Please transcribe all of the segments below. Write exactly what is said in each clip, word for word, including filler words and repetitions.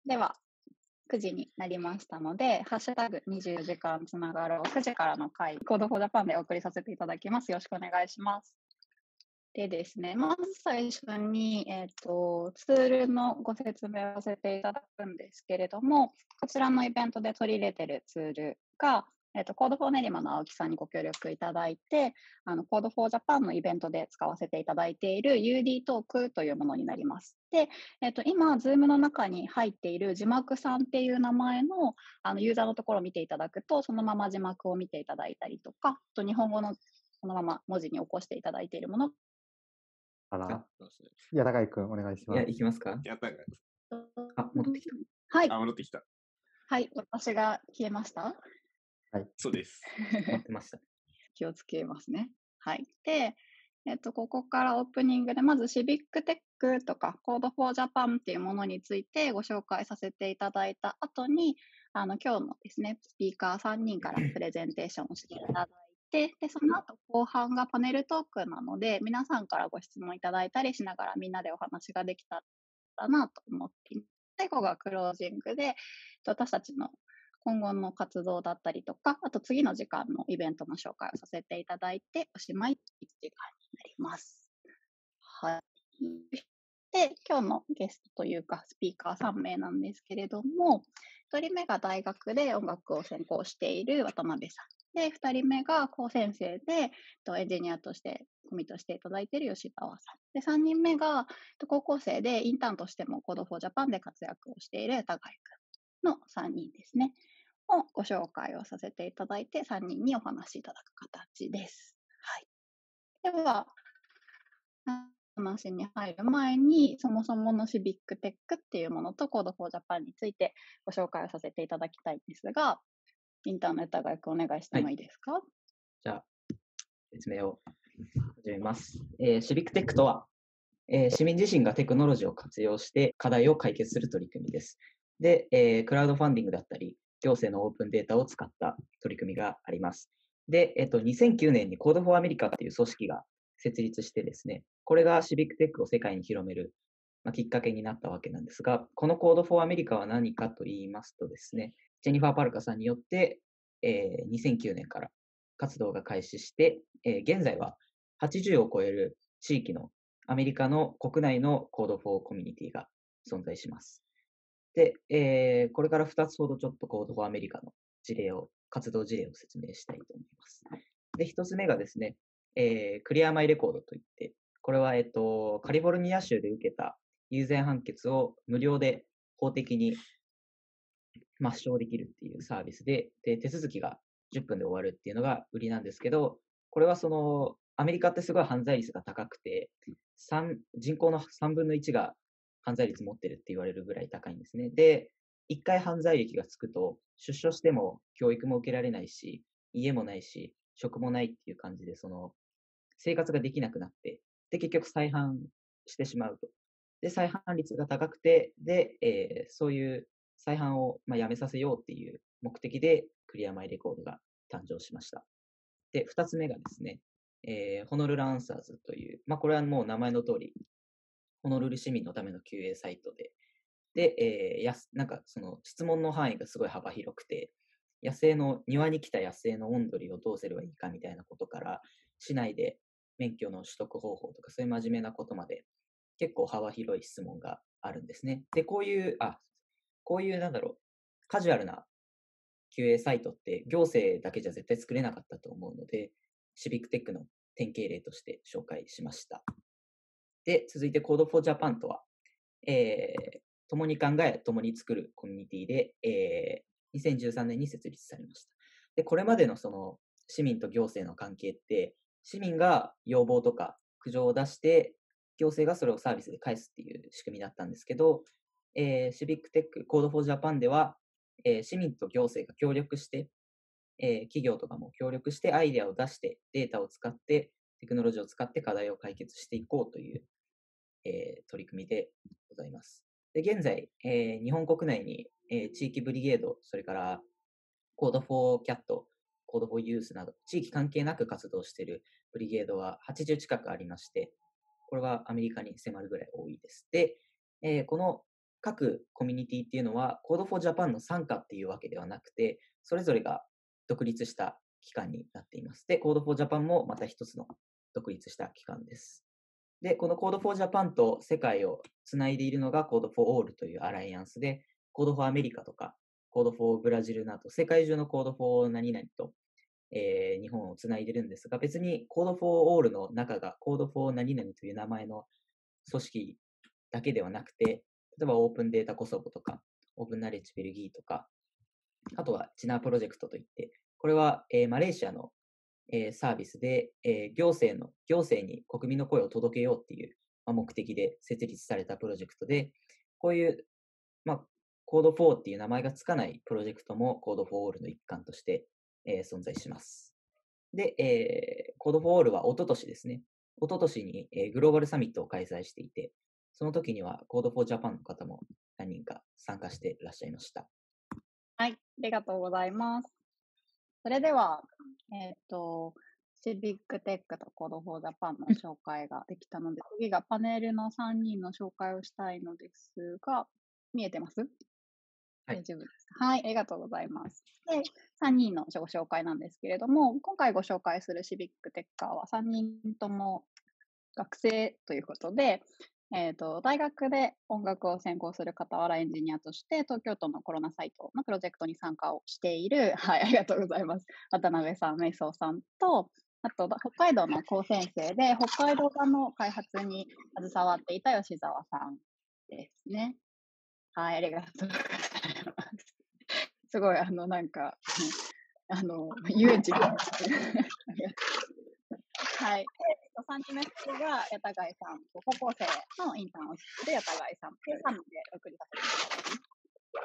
では、くじになりましたので、ハッシュタグにじゅうよじかんつながろうくじからの回、コードフォージャパンでお送りさせていただきます。よろしくお願いします。でですね、まず最初に、えっと、ツールのご説明をさせていただくんですけれども、こちらのイベントで取り入れているツールが、えっと、コードフォー練馬の青木さんにご協力いただいて、あの、コードフォージャパンのイベントで使わせていただいている ユーディー トークというものになります。で、えっと、今、ズームの中に入っている字幕さんっていう名前の、あの、ユーザーのところを見ていただくと、そのまま字幕を見ていただいたりとか、あと日本語のそのまま文字に起こしていただいているものかな。 あ、 いや、高井くん、お願いしいや、 ます。 いきますか。 やったんかい。 あ、戻ってきた。 はい。 あ、戻ってきた。 はい、私が消えましたそうです。 待ってました。 気をつけますね。はい。で、えっと、ここからオープニングで、まずシビックテックとか、コードフォージャパンっていうものについてご紹介させていただいた後に、あの、今日のですね、スピーカーさんにんからプレゼンテーションをしていただいて、で、その後後半がパネルトークなので、皆さんからご質問いただいたりしながらみんなでお話ができたらなと思っています。最後がクロージングで、私たちの今後の活動だったりとか、あと次の時間のイベントの紹介をさせていただいて、おしまいいちじかんになります。はい。で、今日のゲストというか、スピーカーさんめいなんですけれども、ひとりめが大学で音楽を専攻している渡辺さん。で、ふたりめが高専生で、エンジニアとしてコミットしていただいている吉川さん。で、さんにんめが高校生でインターンとしても コードフォージャパンで活躍をしている高井くんのさんにんですね。をご紹介をさせていただいて、さんにんにお話しいただく形です。はい。では、話に入る前に、そもそものシビックテックっていうものと コードフォージャパンについてご紹介をさせていただきたいんですが、インターネットがお願いしてもいいですか？ じゃあ、説明を始めます。えーシビックテックとは、えー市民自身がテクノロジーを活用して課題を解決する取り組みです。で、えークラウドファンディングだったり、行政のオープンデータを使った取り組みがあります。で、えっと、にせんきゅうねんに Code for America っていう組織が設立してですね、これがシビックテックを世界に広める、まあ、きっかけになったわけなんですが、この Code for America は何かと言いますとですね、ジェニファー・パルカさんによって、えーにせんきゅうねんから活動が開始して、えー現在ははちじゅうを超える地域のアメリカの国内の Code for Community が存在します。で、えーこれからふたつほどちょっと Code for America の事例を、活動事例を説明したいと思います。で、ひとつめがですね、えー、クリアマイレコードといって、これは、えっと、カリフォルニア州で受けた有罪判決を無料で法的に抹消できるっていうサービスで、で、手続きがじゅっぷんで終わるっていうのが売りなんですけど、これはその、アメリカってすごい犯罪率が高くて、さん人口のさんぶんのいちが犯罪率持ってるって言われるぐらい高いんですね。で、一回犯罪歴がつくと、出所しても教育も受けられないし、家もないし、職もないっていう感じで、その、生活ができなくなって、で、結局再犯してしまうと。で、再犯率が高くて、で、えーそういう再犯を、まあ、やめさせようっていう目的で、クリアマイレコードが誕生しました。で、二つ目がですね、えーホノルルアンサーズという、まあ、これはもう名前の通り、ホノルル市民のための キューエー サイトで、で、えーやすなんかその質問の範囲がすごい幅広くて、野生の、庭に来た野生のオンドリをどうすればいいかみたいなことから、市内で免許の取得方法とか、そういう真面目なことまで、結構幅広い質問があるんですね。で、こういう、あ、こういうなんだろう、カジュアルな キューエー サイトって行政だけじゃ絶対作れなかったと思うので、シビックテックの典型例として紹介しました。で、続いて Code for Japan とは、えー、共に考え、共に作るコミュニティで、えー、にせんじゅうさんねんに設立されました。で、これまでのその市民と行政の関係って、市民が要望とか苦情を出して、行政がそれをサービスで返すっていう仕組みだったんですけど、えー、シビックテック Code for Japan では、えー、市民と行政が協力して、えー、企業とかも協力してアイデアを出してデータを使ってテクノロジーを使って課題を解決していこうという、えー、取り組みでございます。で、現在、えー、日本国内に、えー、地域ブリゲード、それからコードフォーキャット、コードフォーユースなど、地域関係なく活動しているブリゲードははちじゅう近くありまして、これはアメリカに迫るぐらい多いです。で、えー、この各コミュニティっていうのは Code for Japan の傘下っていうわけではなくて、それぞれが独立した機関になっています。で、Code for Japan もまた一つの独立した機関です。で、この Code for Japan と世界をつないでいるのが Code for All というアライアンスで、Code for America とか Code for ブラジルなど、世界中の Code for 何々と、えー日本をつないでるんですが、別に Code for All の中が Code for 何々という名前の組織だけではなくて、例えばオープンデータコソボとか、オープンナレッジベルギーとか、あとはチナープロジェクトといって、これは、えーマレーシアの、えーサービスで、えー行政の、行政に国民の声を届けようっていう、まあ、目的で設立されたプロジェクトで、こういう、まあ、コードフォーっていう名前がつかないプロジェクトも Code for All の一環として、えー存在します。で、えー、Code for All は一昨年ですね。一昨年に、えーグローバルサミットを開催していて、その時には Code for Japan の方も何人か参加していらっしゃいました。 はい、ありがとうございます。それでは、えっ、と、シビックテックと Code for Japan の紹介ができたので、次がパネルのさんにんの紹介をしたいのですが、見えてます？ はい大丈夫ですか？はい、ありがとうございます。で、さんにんのご紹介なんですけれども、今回ご紹介するシビックテッカーはさんにんとも学生ということで、えっ、と、大学で音楽を専攻する傍らエンジニアとして、東京都のコロナサイトのプロジェクトに参加をしている、はい、ありがとうございます。渡辺さん、メイソウさんと、あと、北海道の高専生で、北海道版の開発に携わっていた吉澤さんですね。はい、ありがとうございます。すごい、あの、なんか、あの、ユージが。はい。えっと、さんにんめが八田貝さん、高校生のインターンをしている八田貝さんというさんにんでお送りさせていただきます。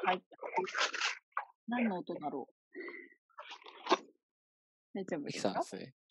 はい。何の音だろう？大丈夫ですか？ ですね。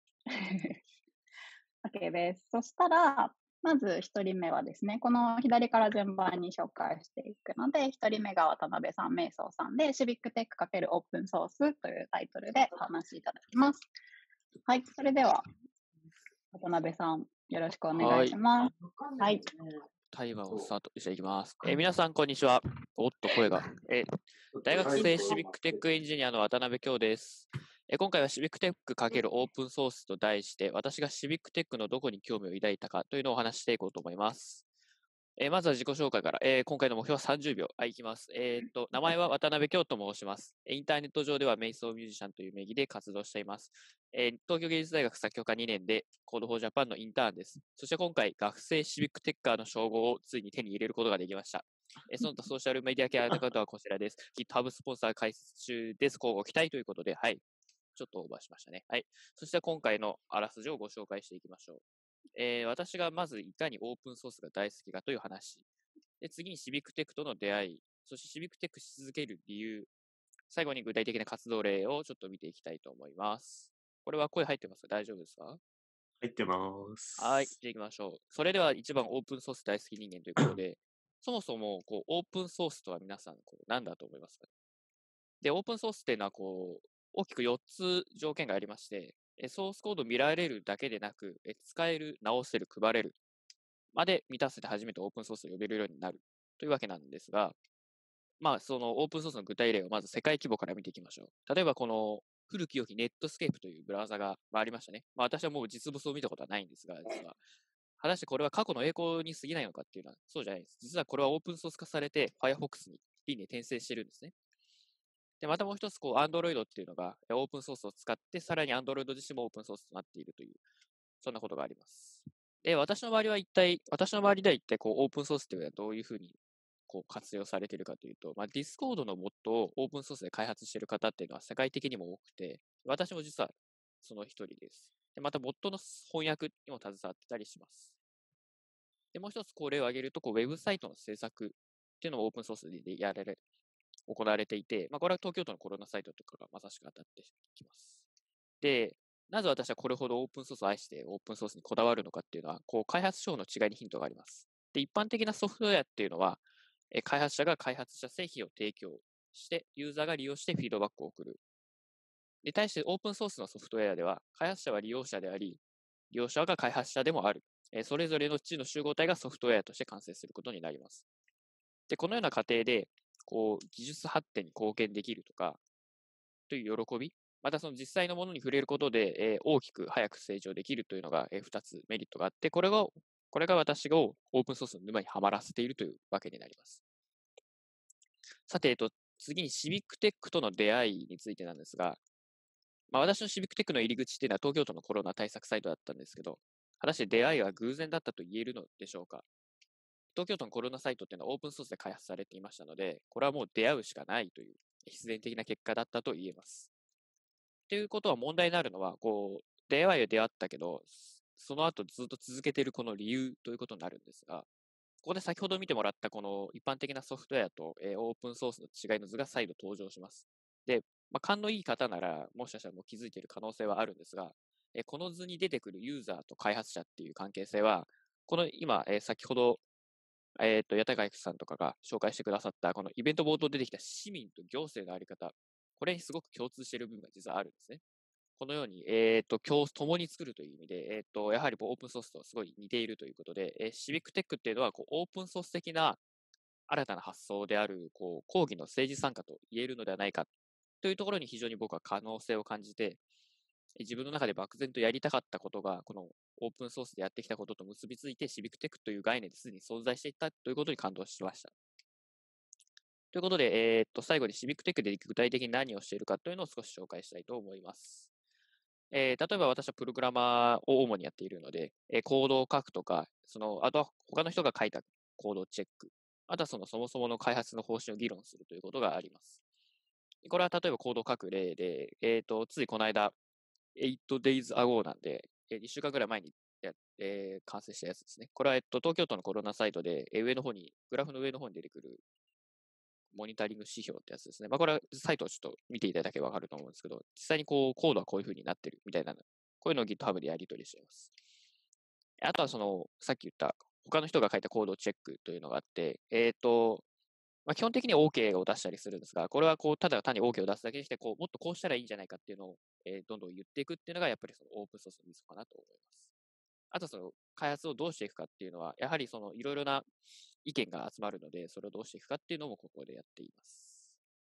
OK です。そしたら、まずひとりめはですね、この左から順番に紹介していくので、ひとりめが渡辺さん、メイソウさんで、シビックテック×オープンソースというタイトルでお話しいただきます。はい、それでは、渡辺さん、よろしくお願いします。はい。 タイマーをスタートしていきます。えー皆さん、こんにちは。おっと、声が。えー大学生シビックテックエンジニアの渡辺京です。えー今回はシビックテック×オープンソースと題して、私がシビックテックのどこに興味を抱いたかというのをお話ししていこうと思います。えーまずは自己紹介から、えー今回の目標はさんじゅうびょう。はい、いきます。えーっと、名前は渡辺京と申します。インターネット上ではメイソーミュージシャンという名義で活動しています。えー東京芸術大学作曲科にねんで Code for Japan のインターンです。そして今回、学生シビックテッカーの称号をついに手に入れることができました。えーその他ソーシャルメディア系アカウントはこちらです。GitHub スポンサー開設中です。交互期待ということで、はい。ちょっとオーバーしましたね。はい。そして今回のあらすじをご紹介していきましょう。えー私がまずいかにオープンソースが大好きかという話。で、次にシビックテックとの出会い、そしてシビックテックし続ける理由、最後に具体的な活動例をちょっと見ていきたいと思います。これは声入ってますか？大丈夫ですか？ 入ってます。 はい、じゃあ行きましょう。それでは一番オープンソース大好き人間ということで、そもそもこうオープンソースとは皆さんこう何だと思いますか？で、オープンソースっていうのはこう大きくよっつ条件がありまして、えソースコード見られるだけでなく、え使える、直せる、配れるまで満たせて初めてオープンソースを呼べるようになるというわけなんですが、まあ、そのオープンソースの具体例をまず世界規模から見ていきましょう。例えばこの古き良きネットスケープというブラウザがありましたね。まあ、私はもう実物を見たことはないんですが、実は。果たしてこれは過去の栄光に過ぎないのかっていうのはそうじゃないです。実はこれはオープンソース化されて Firefox に輪廻転生してるんですね。で、またもう一つ、こう、Android っていうのがオープンソースを使って、さらに Android 自身もオープンソースとなっているという、そんなことがあります。で、私の周りは一体、私の周りでは一体、こう、オープンソースっていうのはどういうふうに、こう、活用されているかというと、まあ、Discord のボットをオープンソースで開発している方っていうのは世界的にも多くて、私も実はその一人です。で、また、ボットの翻訳にも携わってたりします。で、もう一つ、こう、例を挙げると、こう、ウェブサイトの制作っていうのもオープンソースでやられ、行われていて、まあ、これは東京都のコロナサイトとかがまさしく当たってきます。で、なぜ私はこれほどオープンソースを愛してオープンソースにこだわるのかっていうのは、こう開発手法の違いにヒントがあります。で、一般的なソフトウェアっていうのは、え開発者が開発した製品を提供して、ユーザーが利用してフィードバックを送る。で、対してオープンソースのソフトウェアでは、開発者は利用者であり、利用者が開発者でもある。えそれぞれの地の集合体がソフトウェアとして完成することになります。 で、このような過程で、こう、技術発展に貢献できるとか、という喜び、またその実際のものに触れることで、えー大きく早く成長できるというのが、えー、ふたつメリットがあって、これが、これが私がオープンソースの沼にはまらせているというわけになります。さて、えっと、次にシビックテックとの出会いについてなんですが、まあ、私のシビックテックの入り口っていうのは東京都のコロナ対策サイトだったんですけど、果たして出会いは偶然だったと言えるのでしょうか。東京都のコロナサイトっていうのはオープンソースで開発されていましたので、これはもう出会うしかないという必然的な結果だったと言えます。ということは問題になるのは、こう、出会いは出会ったけど、その後ずっと続けているこの理由ということになるんですが、ここで先ほど見てもらったこの一般的なソフトウェアと、えーオープンソースの違いの図が再度登場します。で、まあ、勘のいい方なら、もしかしたらもう気づいている可能性はあるんですが、えーこの図に出てくるユーザーと開発者っていう関係性は、この今、えー先ほど、えっと、矢田外さんとかが紹介してくださった、このイベント冒頭出てきた市民と行政のあり方、これにすごく共通している部分が実はあるんですね。このように、えっと、共、共に作るという意味で、えっと、やはりこうオープンソースとすごい似ているということで、えーシビックテックっていうのは、こう、オープンソース的な新たな発想である、こう、講義の政治参加と言えるのではないかというところに非常に僕は可能性を感じて、自分の中で漠然とやりたかったことが、このオープンソースでやってきたことと結びついて、シビックテックという概念ですでに存在していたということに感動しました。ということで、えーっと、最後にシビックテックで具体的に何をしているかというのを少し紹介したいと思います。えー例えば私はプログラマーを主にやっているので、えーコードを書くとか、その、あとは他の人が書いたコードをチェック、あとはそのそもそもの開発の方針を議論するということがあります。これは例えばコードを書く例で、えっ、と、ついこの間、はち days ago なんで、えー、いっしゅうかんぐらい前にや、えー完成したやつですね。これは、えっと、東京都のコロナサイトで、えー上の方に、グラフの上の方に出てくるモニタリング指標ってやつですね。まあ、これはサイトをちょっと見ていただければわかると思うんですけど、実際にこう、コードはこういう風になってるみたいな、こういうのを GitHub でやり取りしています。あとはその、さっき言った他の人が書いたコードをチェックというのがあって、えっ、と、まあ、基本的には OK を出したりするんですが、これはこう、ただ単に OK を出すだけでして、こう、もっとこうしたらいいんじゃないかっていうのを、えーどんどん言っていくっていうのが、やっぱりそのオープンソースのミソかなと思います。あとその、開発をどうしていくかっていうのは、やはりその、いろいろな意見が集まるので、それをどうしていくかっていうのもここでやっています。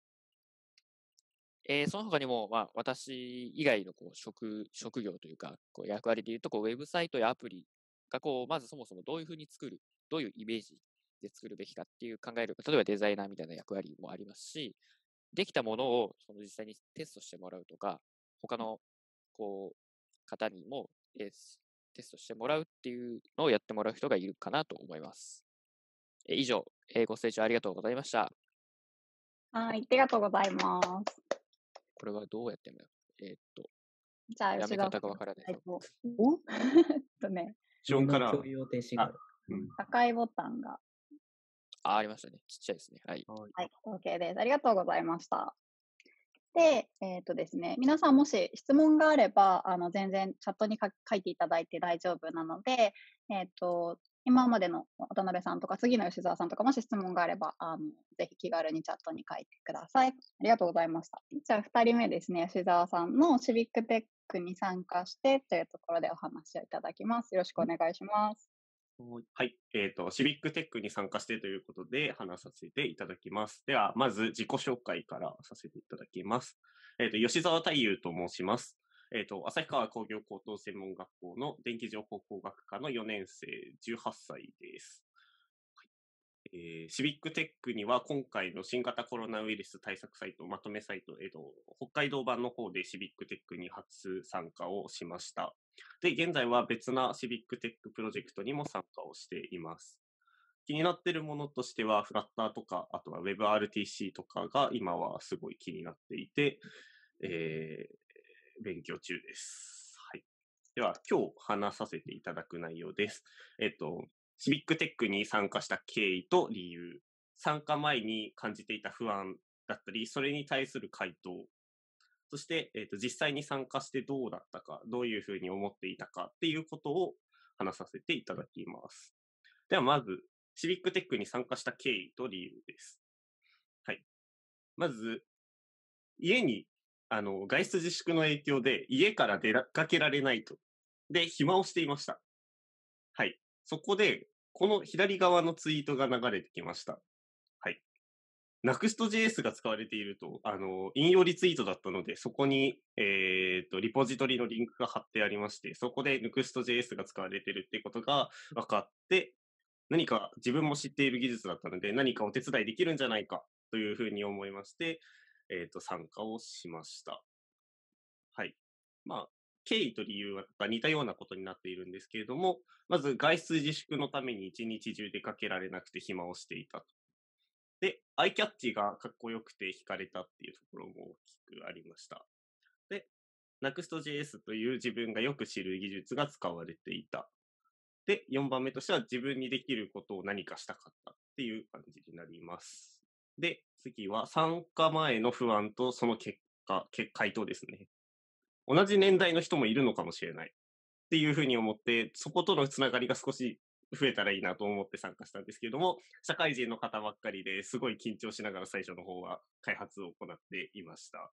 えーその他にも、まあ、私以外のこう職職業というか、こう役割でいうとこう、ウェブサイトやアプリがこう、まずそもそもどういうふうに作る、どういうイメージで作るべきかっていう考える、例えばデザイナーみたいな役割もありますし、できたものをその実際にテストしてもらうとか、他のこう方にも、えーテストしてもらうっていうのをやってもらう人がいるかなと思います。えー以上、えーご清聴ありがとうございました。 はい、ありがとうございます。 これはどうやってんだよ。えーっと、 じゃあ、 やめ吉田さん方がわからないぞ。 えっと、おえっとね、 後ろから、 共有用停止がある。 うん、 赤いボタンが、 あ、ありましたね。ちっちゃいですね。はい。 はい、OK です。ありがとうございました。で、えっ、とですね、皆さんもし質問があれば、あの、全然チャットにか書いていただいて大丈夫なので、えっ、と、今までの渡辺さんとか、次の吉澤さんとか、もし質問があれば、あの、ぜひ気軽にチャットに書いてください。ありがとうございました。じゃあ、二人目ですね、吉澤さんのシビックテックに参加してというところでお話をいただきます。よろしくお願いします。 はい。えっ、と、シビックテックに参加してということで話させていただきます。では、まず自己紹介からさせていただきます。えっ、と、吉澤太夫と申します。えっ、と、旭川工業高等専門学校の電気情報工学科のよねん生、じゅうはっさいです。えーシビックテックには今回の新型コロナウイルス対策サイト、まとめサイト、えっ、と、北海道版の方でシビックテックに初参加をしました。で、現在は別なシビックテックプロジェクトにも参加をしています。気になっているものとしては、フラッターとか、あとは WebRTC とかが今はすごい気になっていて、えー勉強中です。はい。では、今日話させていただく内容です。えっ、と、シビックテックに参加した経緯と理由、参加前に感じていた不安だったり、それに対する回答、そして、えっ、と、実際に参加してどうだったか、どういうふうに思っていたかっていうことを話させていただきます。では、まず、シビックテックに参加した経緯と理由です。はい。まず、家に、あの、外出自粛の影響で家から出かけられないと。で、暇をしていました。はい。そこで、この左側のツイートが流れてきました。は Next.js が使われていると、あの、引用リツイートだったので、そこに、えっと、リポジトリのリンクが貼ってありまして、そこで Next.js が使われているっていうことが分かって、何か自分も知っている技術だったので、何かお手伝いできるんじゃないかというふうに思いまして、えっと、参加をしました。はい。まあ、経緯と理由が似たようなことになっているんですけれども、まず外出自粛のために一日中出かけられなくて暇をしていたと。で、アイキャッチがかっこよくて惹かれたっていうところも大きくありました。で、Next.js という自分がよく知る技術が使われていた。で、よんばんめとしては自分にできることを何かしたかったっていう感じになります。で、次は参加前の不安とその結果、結回答ですね。同じ年代の人もいるのかもしれないっていうふうに思って、そことのつながりが少し増えたらいいなと思って参加したんですけれども、社会人の方ばっかりですごい緊張しながら最初の方は開発を行っていました。はい。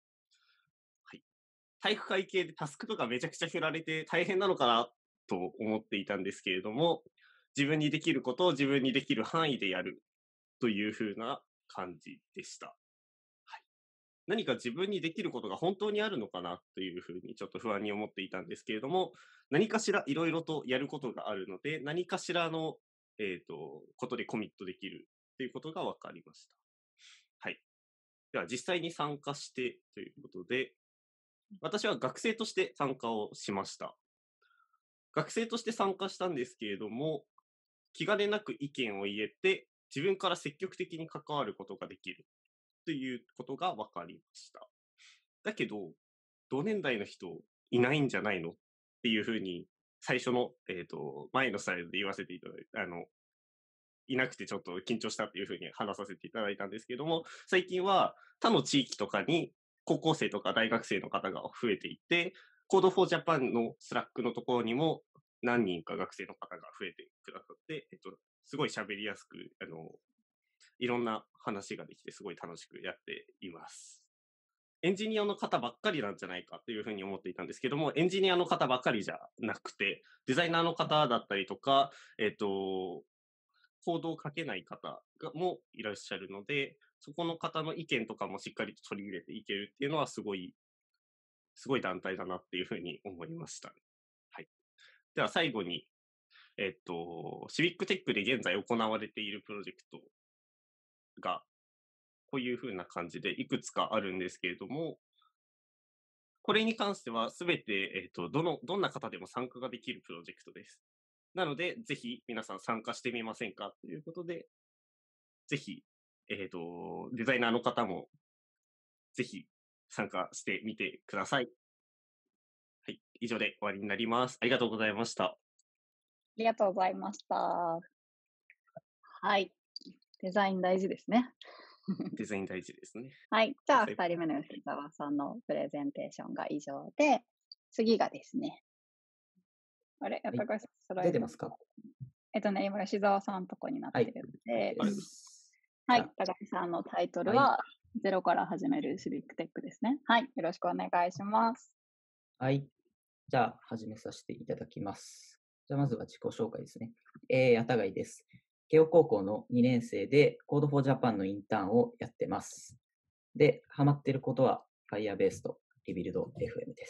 体育会系でタスクとかめちゃくちゃ振られて大変なのかなと思っていたんですけれども、自分にできることを自分にできる範囲でやるというふうな感じでした。はい。何か自分にできることが本当にあるのかなというふうにちょっと不安に思っていたんですけれども、何かしらいろいろとやることがあるので、何かしらの、えっと、ことでコミットできるということが分かりました。はい。では実際に参加してということで、私は学生として参加をしました。学生として参加したんですけれども、気兼ねなく意見を言えて、自分から積極的に関わることができるということが分かりました。だけど、同年代の人いないんじゃないのっていうふうに、最初の、えっと、前のスライドで言わせていただいて、あの、いなくてちょっと緊張したっていうふうに話させていただいたんですけども、最近は他の地域とかに高校生とか大学生の方が増えていて、Code for Japan のスラックのところにも何人か学生の方が増えてくださって、えっと、すごい喋りやすく、あの、いろんな話ができてすごい楽しくやっています。エンジニアの方ばっかりなんじゃないかというふうに思っていたんですけども、エンジニアの方ばっかりじゃなくて、デザイナーの方だったりとか、えっと、コードを書けない方がもいらっしゃるので、そこの方の意見とかもしっかりと取り入れていけるっていうのはすごい、すごい団体だなっていうふうに思いました。はい。では最後に、えっと、シビックテックで現在行われているプロジェクトが、こういうふうな感じでいくつかあるんですけれども、これに関してはすべて、えっと、どの、どんな方でも参加ができるプロジェクトです。なので、ぜひ皆さん参加してみませんかということで、ぜひ、えっと、デザイナーの方も、ぜひ参加してみてください。はい。以上で終わりになります。ありがとうございました。 ありがとうございました。はい。デザイン大事ですね。 デザイン大事ですね。 はい。じゃあ、 はいふたりめの吉沢さんのプレゼンテーションが以上で、次がですね。あれ、やっぱりスライド出てますか？ えっとね、今、吉沢さんのとこになってるので、 はいですはいじゃあ。 高木さんのタイトルはは、ゼロから始めるシビックテックですね。はい。よろしくお願いします。 はい。じゃあ、始めさせていただきます。じゃあ、まずは自己紹介ですね。えー、あたがいです。慶応高校のにねん生で Code for Japan のインターンをやってます。で、ハマってることは Firebase と Rebuild エフエム です。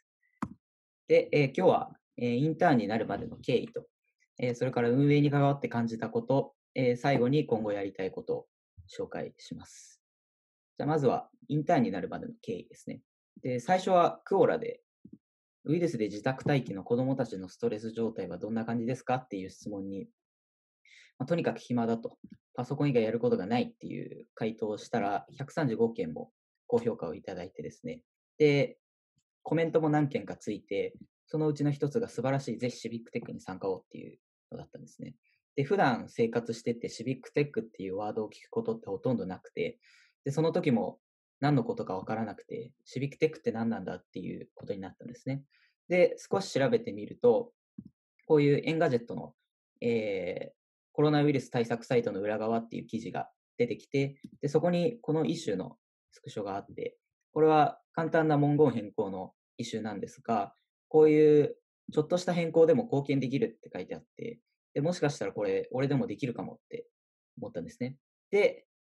で、えー今日は、えーインターンになるまでの経緯と、えーそれから運営に関わって感じたこと、えー最後に今後やりたいことを紹介します。じゃあ、まずはインターンになるまでの経緯ですね。で、最初はクオラで、ウイルスで自宅待機の子どもたちのストレス状態はどんな感じですかっていう質問に、まあとにかく暇だと、パソコン以外やることがないっていう回答をしたら、ひゃくさんじゅうごけんも高評価をいただいてですね。で、コメントも何件かついて、そのうちの一つが素晴らしい、ぜひシビックテックに参加をっていうのだったんですね。で、普段生活しててシビックテックっていうワードを聞くことってほとんどなくて、で、その時も何のことかわからなくて、シビックテックって何なんだっていうことになったんですね。で、少し調べてみると、こういうエンガジェットの、えーコロナウイルス対策サイトの裏側っていう記事が出てきて、で、そこにこのイシューのスクショがあって、これは簡単な文言変更のイシューなんですが、こういうちょっとした変更でも貢献できるって書いてあって、でもしかしたらこれ、俺でもできるかもって思ったんですね。で、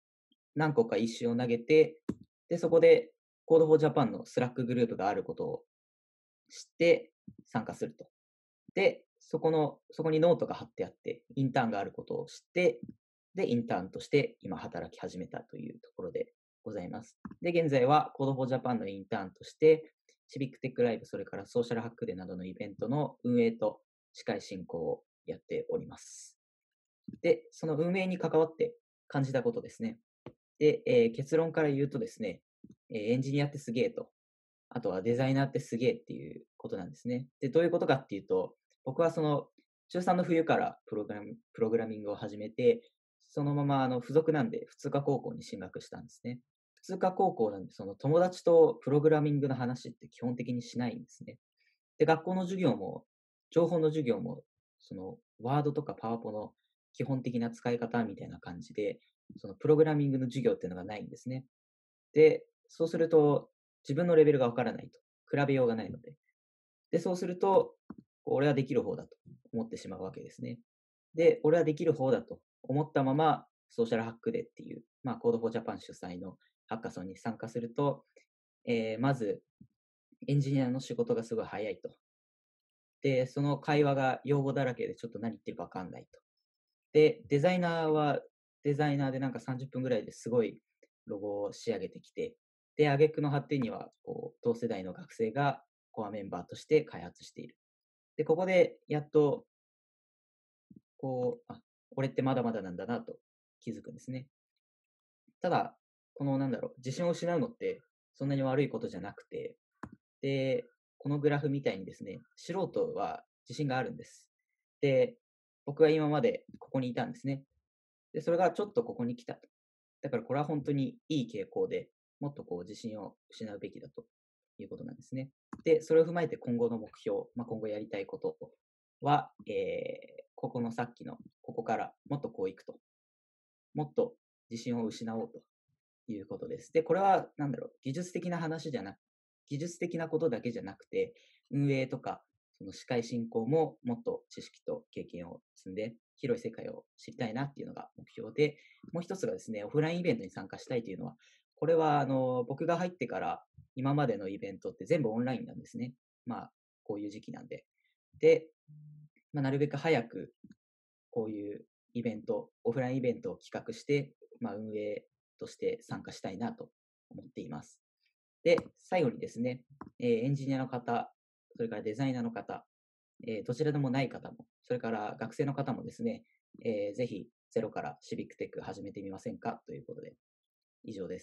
何個かイシューを投げて、で、そこで Code for Japan のスラックグループがあることを知って参加すると。で、そこの、そこにノートが貼ってあって、インターンがあることを知って、で、インターンとして今働き始めたというところでございます。で、現在は Code for Japan のインターンとして、シビックテックライブ、それからソーシャルハックデーなどのイベントの運営と司会進行をやっております。で、その運営に関わって感じたことですね。で、えー結論から言うとですね、えーエンジニアってすげえと、あとはデザイナーってすげえっていうことなんですね。で、どういうことかっていうと、僕はその中さんの冬からプログラミプログラミングを始めて、そのままあの付属なんで普通科高校に進学したんですね。普通科高校なんで、その友達とプログラミングの話って基本的にしないんですね。で、学校の授業も、情報の授業も、そのワードとかパワポの基本的な使い方みたいな感じで、そのプログラミングの授業っていうのがないんですね。で、そうすると自分のレベルがわからないと。比べようがないので。で、そうすると、俺はできる方だと思ってしまうわけですね。で、俺はできる方だと思ったまま、ソーシャルハックデーっていう、まあ、Code for Japan 主催のハッカソンに参加すると、えーまず、エンジニアの仕事がすごい早いと。で、その会話が用語だらけでちょっと何言ってるかわかんないと。で、デザイナーはデザイナーでなんかさんじゅっぷんぐらいですごいロゴを仕上げてきて、で、挙句の果てには、こう、同世代の学生がコアメンバーとして開発している。で、ここでやっと、こう、あ、俺ってまだまだなんだなと気づくんですね。ただ、このなんだろう、自信を失うのってそんなに悪いことじゃなくて、で、このグラフみたいにですね、素人は自信があるんです。で、僕は今までここにいたんですね。で、それがちょっとここに来たと。だからこれは本当にいい傾向で、もっとこう自信を失うべきだということなんですね。で、それを踏まえて今後の目標、まあ、今後やりたいことは、えー、ここのさっきの、ここからもっとこういくと。もっと自信を失おうということです。で、これは、なんだろう、技術的な話じゃなく、技術的なことだけじゃなくて、運営とか、その司会進行ももっと知識と経験を積んで、広い世界を知りたいなっていうのが目標で、もう一つがですね、オフラインイベントに参加したいというのは、これは、あの、僕が入ってから今までのイベントって全部オンラインなんですね。まあ、こういう時期なんで。で、まあ、なるべく早く、こういうイベント、オフラインイベントを企画して、まあ、運営として参加したいなと思っています。で、最後にですね、えーエンジニアの方、それからデザイナーの方、えーどちらでもない方も、それから学生の方もですね、えーぜひゼロからシビックテック始めてみませんかということで、以上です。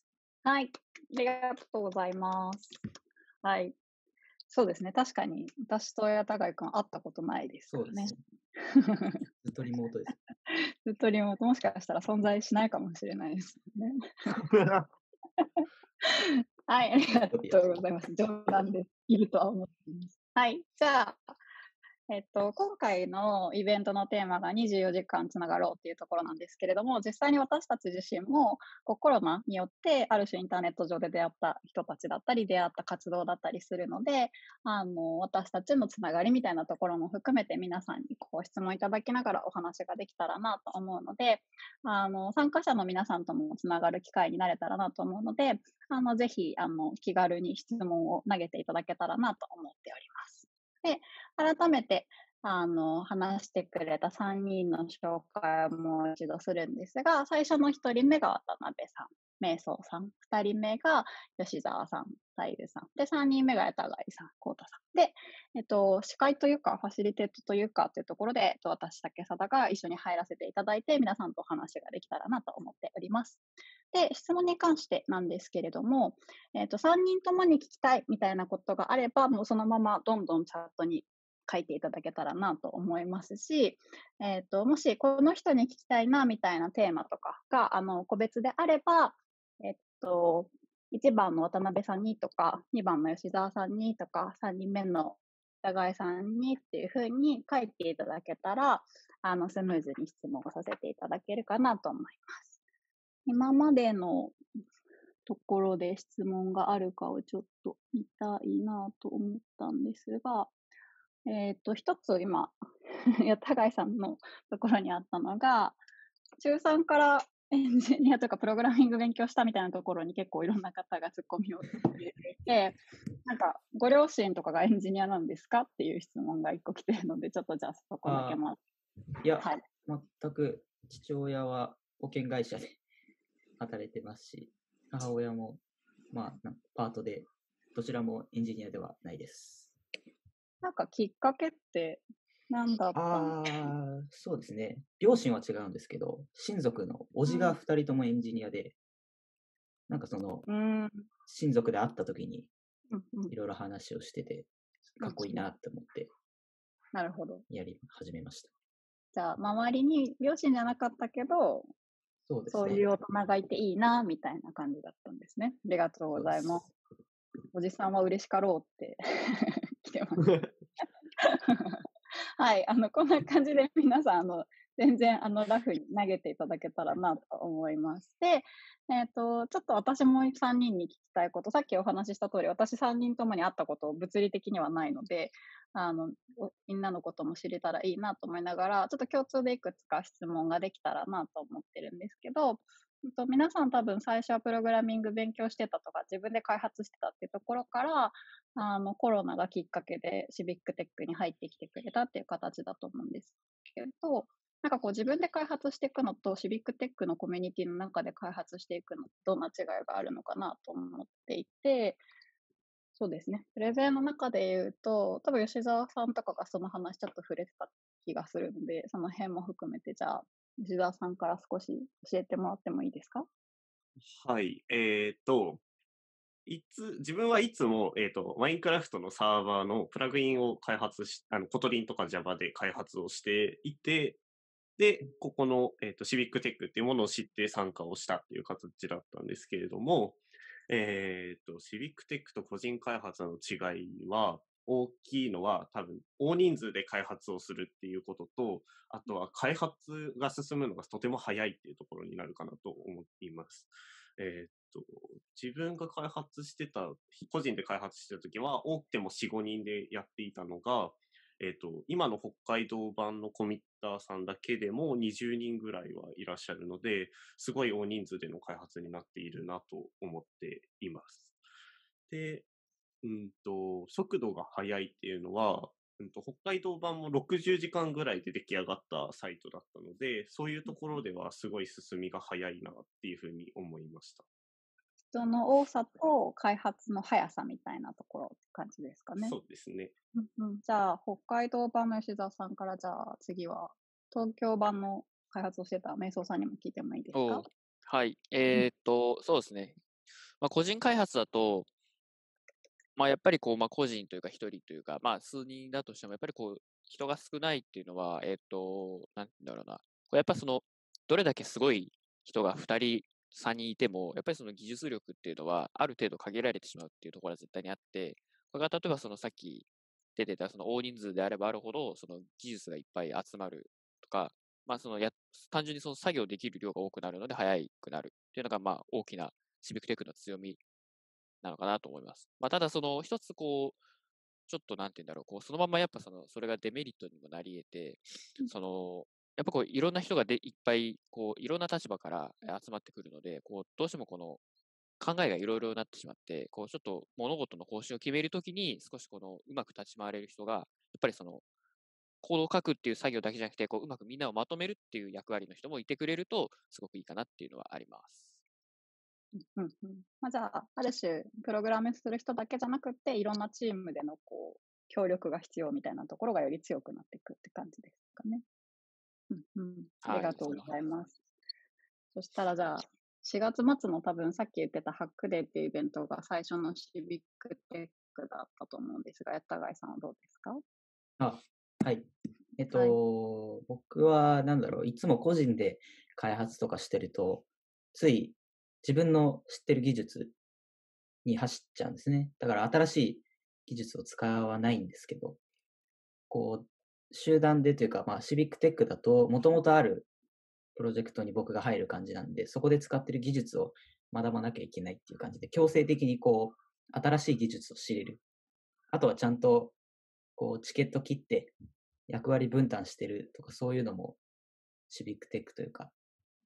はい。ありがとうございます。はい。そうですね。確かに、私と矢田貝君会ったことないですからね。 そうです。ずっとリモートです。 ずっとリモートもしかしたら存在しないかもしれないですね。はい、ありがとうございます。冗談です。いるとは思っています。はい。じゃあ、えっと、今回のイベントのテーマがにじゅうよじかんつながろうっていうところなんですけれども、実際に私たち自身もこうコロナによってある種インターネット上で出会った人たちだったり、出会った活動だったりするので、あの、私たちのつながりみたいなところも含めて皆さんにこう質問いただきながらお話ができたらなと思うので、あの、参加者の皆さんともつながる機会になれたらなと思うので、あの、ぜひ、あの、気軽に質問を投げていただけたらなと思っております。で、改めて、あの、話してくれたさんにんの紹介をもう一度するんですが、最初のひとりめが渡辺さん、瞑想さん、ふたりめが吉沢さん、太夫さん、で、さんにんめが矢田貝さん、幸太さん。で、えっと、司会というか、ファシリテットというかというところで、えっと、私、竹貞が一緒に入らせていただいて、皆さんとお話ができたらなと思っております。で、質問に関してなんですけれども、えっと、さんにんともに聞きたいみたいなことがあれば、もうそのままどんどんチャットに書いていただけたらなと思いますし、えっと、もしこの人に聞きたいなみたいなテーマとかが、あの、個別であれば、えっと、いちばんの渡辺さんにとか、にばんの吉沢さんにとか、さんにんめの高井さんにっていうふうに書いていただけたら、あの、スムーズに質問をさせていただけるかなと思います。今までのところで質問があるかをちょっと見たいなと思ったんですが、えっと、一つ今、矢田貝さんのところにあったのが、中さんからエンジニアとかプログラミング勉強したみたいなところに結構いろんな方がツッコミを入れていて、なんか、ご両親とかがエンジニアなんですかっていう質問が一個来てるので、ちょっとじゃあそこだけまいや、 はい。 全く父親は保険会社で働いてますし、母親も、まあ、なんかパートで、どちらもエンジニアではないです。 なんかきっかけって何だったんああ、そうですね。両親は違うんですけど、親族の叔父が二人ともエンジニアで、なんかその、 うーん。 親族で会った時にうんうん。 いろいろ話をしてて、かっこいいなって思ってなるほど。 やり始めました。 じゃあ、周りに両親じゃなかったけど、 そうですね。 そういう大人がいていいな、みたいな感じだったんですね。ありがとうございます。おじさんは嬉しかろうって来てます。はい、あの、こんな感じで皆さん、あの、全然、あの、ラフに投げていただけたらなと思います。で、えっ、と、ちょっと私もさんにんに聞きたいこと、さっきお話しした通り、私さんにんともに会ったこと物理的にはないので、あの、おみんなのことも知れたらいいなと思いながら、ちょっと共通でいくつか質問ができたらなと思ってるんですけど、うんと皆さん多分最初はプログラミング勉強してたとか、自分で開発してたっていうところから、あの、コロナがきっかけでシビックテックに入ってきてくれたっていう形だと思うんですけど、なんかこう自分で開発していくのとシビックテックのコミュニティの中で開発していくのどんな違いがあるのかなと思っていて、そうですね。プレゼンの中で言うと、多分吉沢さんとかがその話ちょっと触れてた気がするので、その辺も含めて、じゃあ、吉沢さんから少し教えてもらってもいいですか？ はい。えっと、いつ、自分はいつも、えっと、マインクラフトのサーバーのプラグインを開発し、あの、コトリンとか Java で開発をしていて、で、ここの、えっと、シビックテックっていうものを知って参加をしたっていう形だったんですけれども、えっと、シビックテックと個人開発の違いは、大きいのは多分、大人数で開発をするっていうことと、あとは開発が進むのがとても早いっていうところになるかなと思っています。えっと、自分が開発してた、個人で開発してた時は、多くてもよん、ごにんでやっていたのが、えっと、今の北海道版のコミッターさんだけでもにじゅうにんぐらいはいらっしゃるので、すごい大人数での開発になっているなと思っています。で、うんと、速度が速いっていうのは、うんと、北海道版もろくじゅうじかんぐらいで出来上がったサイトだったので、そういうところではすごい進みが早いなっていうふうに思いました。 人の多さと開発の速さみたいなところって感じですかね。 そうですね。 うんうん、じゃあ、北海道版の吉沢さんから、じゃあ次は東京版の開発をしてた瞑想さんにも聞いてもいいですか？ おはい。えーっと、そうですね。まあ、個人開発だと、まあ、やっぱりこう、まあ、個人というか一人というか、まあ、数人だとしても、やっぱりこう、人が少ないっていうのは、えーっと、なんて言うんだろうな。こうやっぱその、どれだけすごい人がふたり、さんにんいても、やっぱりその技術力っていうのは、ある程度限られてしまうっていうところは絶対にあって、これが例えばそのさっき出てたその大人数であればあるほど、その技術がいっぱい集まるとか、まあそのや、単純にその作業できる量が多くなるので早くなるっていうのが、まあ大きなシビックテックの強みなのかなと思います。まあただその一つこう、ちょっとなんて言うんだろう、こうそのままやっぱその、それがデメリットにもなり得て、その、やっぱこういろんな人がでいっぱい、こういろんな立場から集まってくるので、こうどうしてもこの考えがいろいろになってしまって、こうちょっと物事の方針を決めるときに少しこのうまく立ち回れる人が、やっぱりそのコードを書くっていう作業だけじゃなくて、こううまくみんなをまとめるっていう役割の人もいてくれると、すごくいいかなっていうのはあります。 うんうんまあ、じゃあ、ある種、プログラムする人だけじゃなくて、いろんなチームでのこう協力が必要みたいなところがより強くなっていくって感じですかね。うんうん、ありはい、 がとうごそんな感じ。 ざいます。そしたらじゃあ、しがつ末の多分さっき言ってたハックデーっていうイベントが最初のシビックテックだったと思うんですが、やったがいさんはどうですか？ あ、はい。えっはい。 と、僕は、なんだろう、いつも個人で開発とかしてると、つい自分の知ってる技術に走っちゃうんですね。だから新しい技術を使わないんですけど、こう、集団でというか、まあ、シビックテックだと、もともとあるプロジェクトに僕が入る感じなんで、そこで使ってる技術を学ばなきゃいけないっていう感じで、強制的にこう、新しい技術を知れる。あとはちゃんと、こう、チケット切って役割分担してるとか、そういうのもシビックテックというか、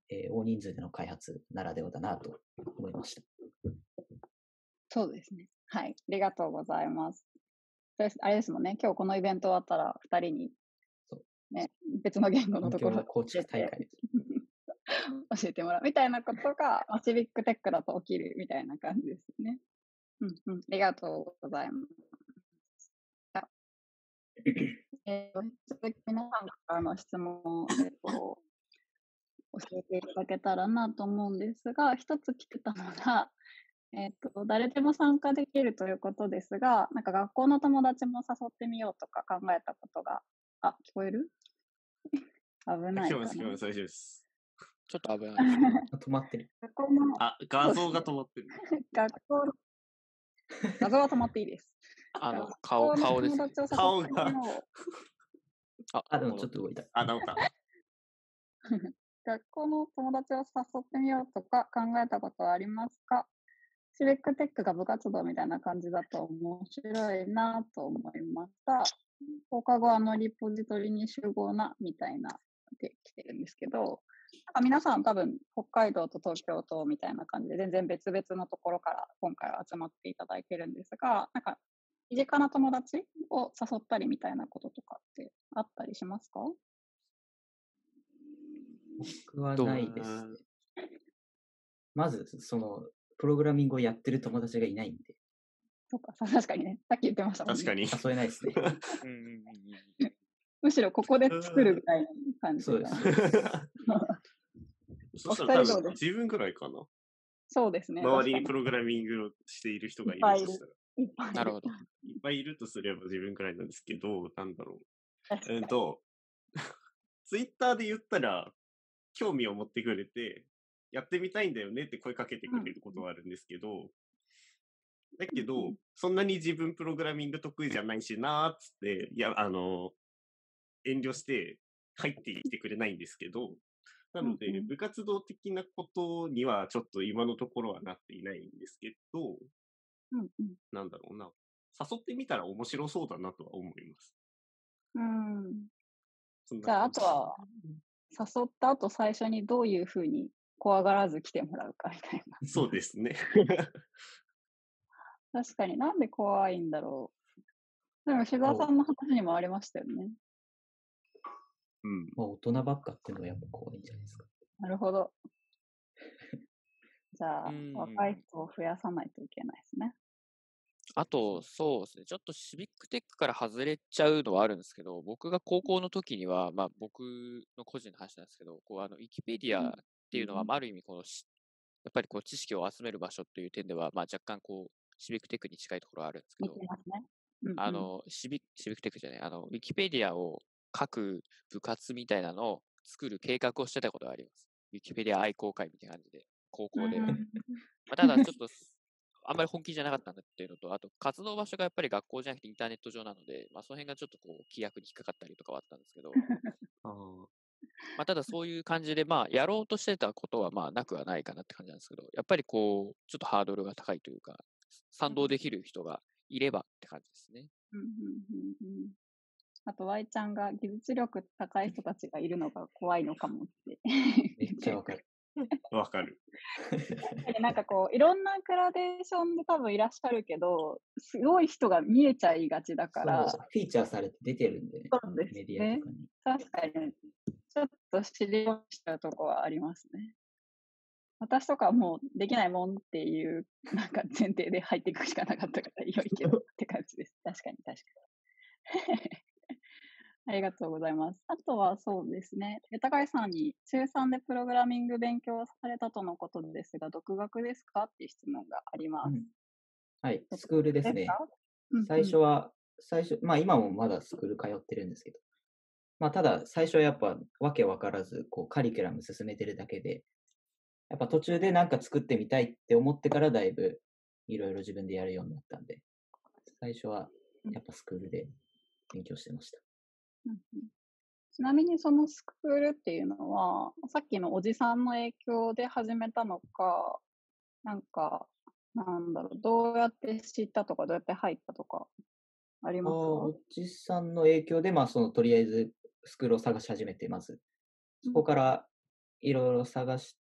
えー大人数での開発ならではだなと思いました。 そうですね。はい。ありがとうございます。ですあれですもんね。今日このイベント終わったら、ふたりにそう、 ね、別の言語の環ところ境構築大教えて会です。 教えてもらうみたいなことが、まあ、シビックテックだと起きるみたいな感じですね。うんうん。ありがとうございます。じゃあえーと、引き続き皆さんからの質問を、えっと、教えていただけたらなと思うんですが、一つ来てたのが、えっと、誰でも参加できるということですが、なんか学校の友達も誘ってみようとか考えたことが、あ、聞こえる危ないか聞こえます、聞こえな。 ます、大丈夫です。 ちょっと危ないですね。 あ止まってる。 学校の、 あ、画像が止まってる。 学校の、画像は止まっていいです。 あの、 学顔、 校の顔ですね。 友達を顔誘ってみが、 よあ、 あ、でもち戻っょっと動いた。 あ、直った。 う。学校の友達を誘ってみようとか考えたことはありますか？シビックテックが部活動みたいな感じだと面白いなと思いました。放課後あのリポジトリに集合なみたいなで来てるんですけど、なんか皆さん多分北海道と東京とみたいな感じで全然別々のところから今回は集まっていただいてるんですが、なんか身近な友達を誘ったりみたいなこととかってあったりしますか？ 僕はどうないですね。まず、その、プログラミングをやってる友達がいないんで、 そうか、さ確かにね、さっき言ってましたもんね。 確かに。 誘えないですね。 うんうんうんうん。 むしろここで作るみたいな感じそうが。 です。 そしたら多分お二人どうです自分くらいかな。 そうですね。 周りに確かプログラミングをしている人がいいっぱいいるるとしたら。 にいっぱいいる。 なるほど。 いっぱいいるとすれば自分くらいなんですけど、なんだろう。 確かにうんと、ツイッターで言ったら、興味を持ってくれて、やってみたいんだよねって声かけてくれることはあるんですけど、だけど、そんなに自分プログラミング得意じゃないしなーっつって、いや、あの、遠慮して入ってきてくれないんですけど、なので、 うんうん部活動的なことにはちょっと今のところはなっていないんですけど、 うんうんなんだろうな。誘ってみたら面白そうだなとは思います。 うんそんなじゃあ、あ感じとは、誘った後最初にどういうふうに怖がらず来てもらうかみたいな。 そうですね。 確かになんで怖いんだろう。でも、志沢さんの話にもありましたよね。 うん。 まあ、大人ばっかっていうのがやっぱ怖いんじゃないですか。 なるほど。じゃあうん、 若い人を増やさないといけないですね。 あと、そうですね、ちょっとシビックテックから外れちゃうのはあるんですけど、僕が高校の時には、まあ僕の個人の話なんですけど、こうあの、ウィキペディアっていうのは、まあある意味このし、やっぱりこう知識を集める場所という点では、まあ若干こう、シビックテックに近いところはあるんですけどいけ、ますね。うんうんあの、シビシビックテックじゃない、あの、ウィキペディアを書く部活みたいなのを作る計画をしてたことがあります。ウィキペディア愛好会みたいな感じで、高校で。 うんまあ、ただちょっと、あんまり本気じゃなかったんだっていうのと、あと活動場所がやっぱり学校じゃなくてインターネット上なので、まあその辺がちょっとこう、規約に引っかかったりとかはあったんですけど、 あーまあただそういう感じで、まあやろうとしてたことはまあなくはないかなって感じなんですけど、やっぱりこう、ちょっとハードルが高いというか、賛同できる人がいればって感じですね。 うんうんうんうんあと、Y ちゃんが技術力高い人たちがいるのが怖いのかもって。 めっちゃわかる。 わかる。 なんかこう、いろんなグラデーションで多分いらっしゃるけど、すごい人が見えちゃいがちだから、 そう、フィーチャーされて出てるんでね、 そうですメディアねと。かに。 確かに、ちょっと知り落ちちゃうとこはありますね。私とかはもうできないもんっていう、なんか前提で入っていくしかなかったから良いけどって感じです。確かに確かに。ありがとうございます。あとはそうですね、高井さんに中さんでプログラミング勉強されたとのことですが、独学ですかっていう質問があります。 うんはい、スクールですね。 かうんうん最初は、最初、まあ今もまだスクール通ってるんですけど、まあただ最初はやっぱわけわからず、こうカリキュラム進めてるだけで、やっぱ途中でなんか作ってみたいって思ってからだいぶいろいろ自分でやるようになったんで、最初はやっぱスクールで勉強してました。 うんうんちなみにそのスクールっていうのは、さっきのおじさんの影響で始めたのか、なんか、なんだろう、どうやって知ったとか、どうやって入ったとか、ありあますか？ おじさんの影響で、まあそのとりあえずスクールを探し始めて、まず、そこからいろいろ探して、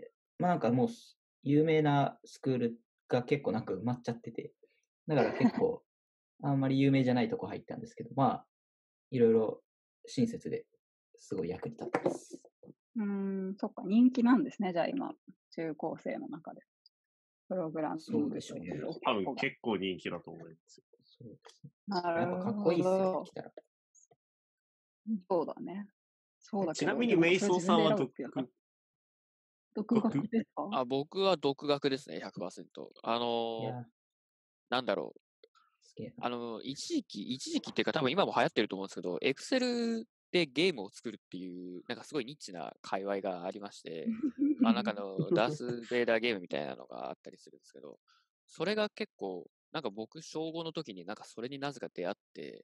まあなんかもう有名なスクールが結構なんか埋まっちゃってて、だから結構あんまり有名じゃないとこ入ったんですけど、まあいろいろ親切ですごい役に立ってます。 うーん、そっか、人気なんですね、じゃあ今、中高生の中で。プログラミングという多分結構人気だと思いますよ。 そうですね。 なやっぱかっるほこいいっすよね、 ど。 来たら。 そうだね。そうだけど、 ちなみに、 でもメイそれ自分でソーさんは独選ぶっていうのは独独学ですか？ あ、僕は独学ですね、ひゃくパーセント。あいのーや、 なんだろう。 すげえな。 あの、一時期、一時期っていうか多分今も流行ってると思うんですけど、エクセルでゲームを作るっていう、なんかすごいニッチな界隈がありまして、まあなんかあの、ダース・ベイダーゲームみたいなのがあったりするんですけど、それが結構、なんか僕、小ごの時になんかそれになぜか出会って、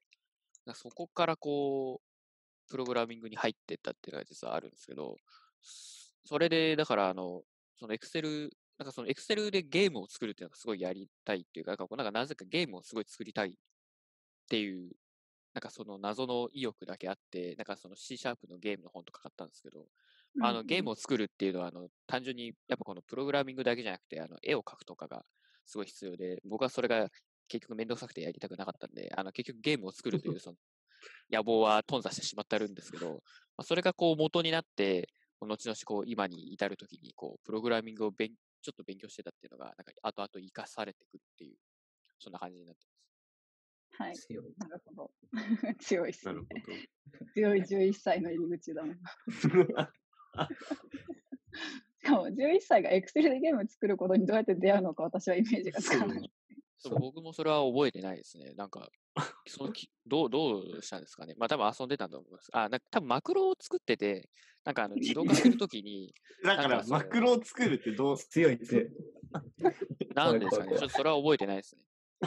なんかそこからこう、プログラミングに入ってったっていうのが実はあるんですけど、それで、だからあの、そのエクセル、なんかそのエクセルでゲームを作るっていうのがすごいやりたいっていうか、なんかこうなんかなぜかゲームをすごい作りたいっていう、なんかその謎の意欲だけあって、なんかその C シャープのゲームの本とか買ったんですけど、あのゲームを作るっていうのは、あの単純にやっぱこのプログラミングだけじゃなくて、あの絵を描くとかがすごい必要で、僕はそれが結局めんどくさくてやりたくなかったんで、あの結局ゲームを作るというその野望は頓挫してしまってるんですけど、まあ、それがこう元になって、後々こう今に至るときにこうプログラミングを勉ちょっと勉強してたっていうのが、なんか後々生かされてくるっていう、そんな感じになってます。 はい。 強い。 なるほど。強いっすね。 なるほ強いじゅういっさいの入り口だもん。 ど。 しかもじゅういっさいがエクセルでゲーム作ることにどうやって出会うのか私はイメージがつかない。 そう僕もそれは覚えてないですね。なんか、そのきどう、どうしたんですかね。まあ多分遊んでたと思います。あ、なんか多分マクロを作ってて、なんかあの自動化するときに、 だから、 なんかそのマクロを作るってどう、 強い強い。 なんですかね。 怖い怖い怖いちょっとそれは覚えてないですね。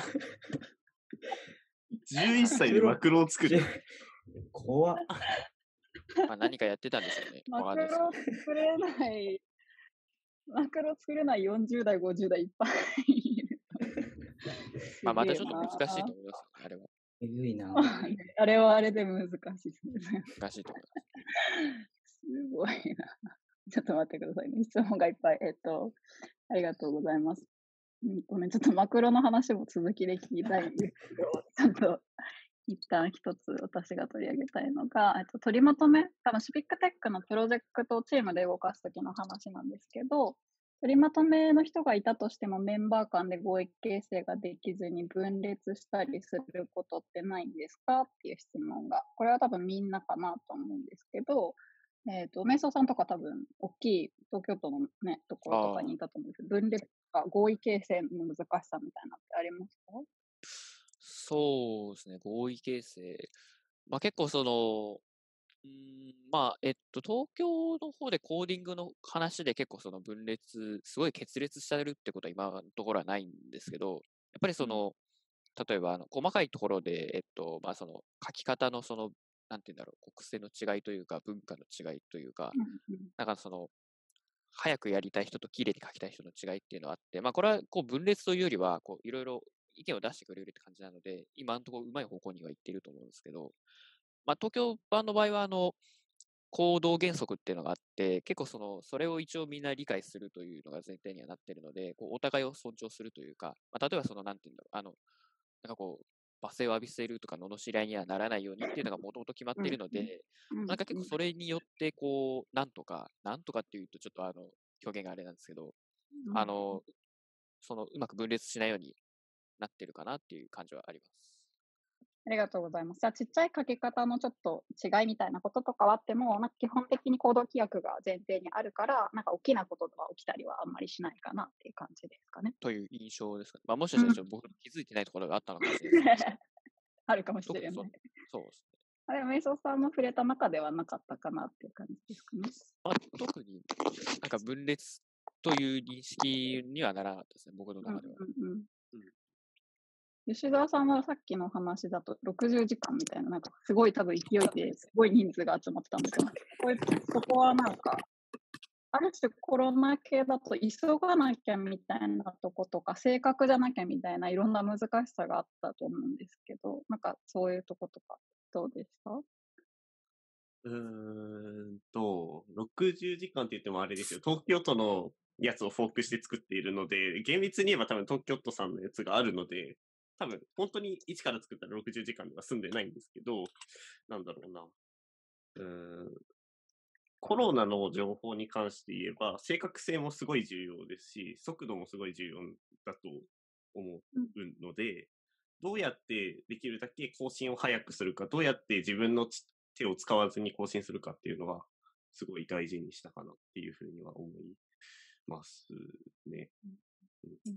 じゅういっさいでマクロを作る。 怖っ。 まあ何かやってたんでしょうね。わマクかんないですロ作れない、マクロ作れないよんじゅう代、ごじゅう代いっぱいいる。 まあまたちょっとすげえな難しいと思いますよね。あれは。 えぐいな。 まあねあれはあれで難しいですね。 難しいと思います。 すごいな。ちょっと待ってくださいね。質問がいっぱい。えっと、ありがとうございます。うんごめん、ちょっとマクロの話も続きで聞きたいんですけど、ちょっと一旦一つ私が取り上げたいのが、えっと、取りまとめ、多分シビックテックのプロジェクトをチームで動かすときの話なんですけど、取りまとめの人がいたとしてもメンバー間で合意形成ができずに分裂したりすることってないんですかっていう質問が、これは多分みんなかなと思うんですけど、えっ、と、瞑想さんとか多分大きい東京都のね、ところとかにいたと思うんですけど、分裂とか合意形成の難しさみたいなのってありますか？ そうですね、合意形成。まあ結構その、うーん、まあ、えっと、東京の方でコーディングの話で結構その分裂、すごい決裂してるってことは今のところはないんですけど、やっぱりその、例えばあの細かいところで、えっと、まあその書き方のその、なんて言うんだろう、国性の違いというか、文化の違いというか、 うんうんなんかその、早くやりたい人と綺麗に書きたい人の違いっていうのはあって、まあこれはこう分裂というよりは、こういろいろ意見を出してくれるって感じなので、今のところうまい方向には行っていると思うんですけど、まあ東京版の場合はあの、行動原則っていうのがあって、結構その、それを一応みんな理解するというのが前提にはなっているので、こうお互いを尊重するというか、まあ、例えばその、なんていうんだろう、あの、なんかこう、罵声を浴びせるとか、罵り合いにはならないようにっていうのがもともと決まっているので、 うんなんか結構それによって、こう、なんとか、なんとかっていうとちょっとあの、表現があれなんですけど、 うんあの、その、うまく分裂しないようになってるかなっていう感じはあります。 ありがとうございます。じゃあ、ちっちゃい書き方のちょっと違いみたいなこととかはあっても、なんか基本的に行動規約が前提にあるから、なんか大きなことが起きたりはあんまりしないかなっていう感じですかね。 という印象ですかね。まあもしかしたらちょっと僕の気づいてないところがあったのかもしれないですけど、 あるかもしそうれない。 そうそうですね。 あれ、瞑想さんの触れた中ではなかったかなっていう感じですかね。 まあ、特になんか分裂という認識にはならなかったですね、僕のうん中では。 うんうん吉田さんはさっきの話だとろくじゅうじかんみたいな、なんかすごい多分勢いですごい人数が集まってたんですよ。これそこはなんか、ある種コロナ系だと急がなきゃみたいなとことか、正確じゃなきゃみたいないろんな難しさがあったと思うんですけど、なんかそういうとことかどうですか？ うーんと、ろくじゅうじかんって言ってもあれですよ。東京都のやつをフォークして作っているので、厳密に言えば多分東京都さんのやつがあるので、多分本当に一から作ったらろくじゅうじかんでは済んでないんですけど、なんだろうな。うーんコロナの情報に関して言えば、正確性もすごい重要ですし、速度もすごい重要だと思うので、どうやってできるだけ更新を早くするか、どうやって自分のち手を使わずに更新するかっていうのは、すごい大事にしたかなっていうふうには思いますね。 うん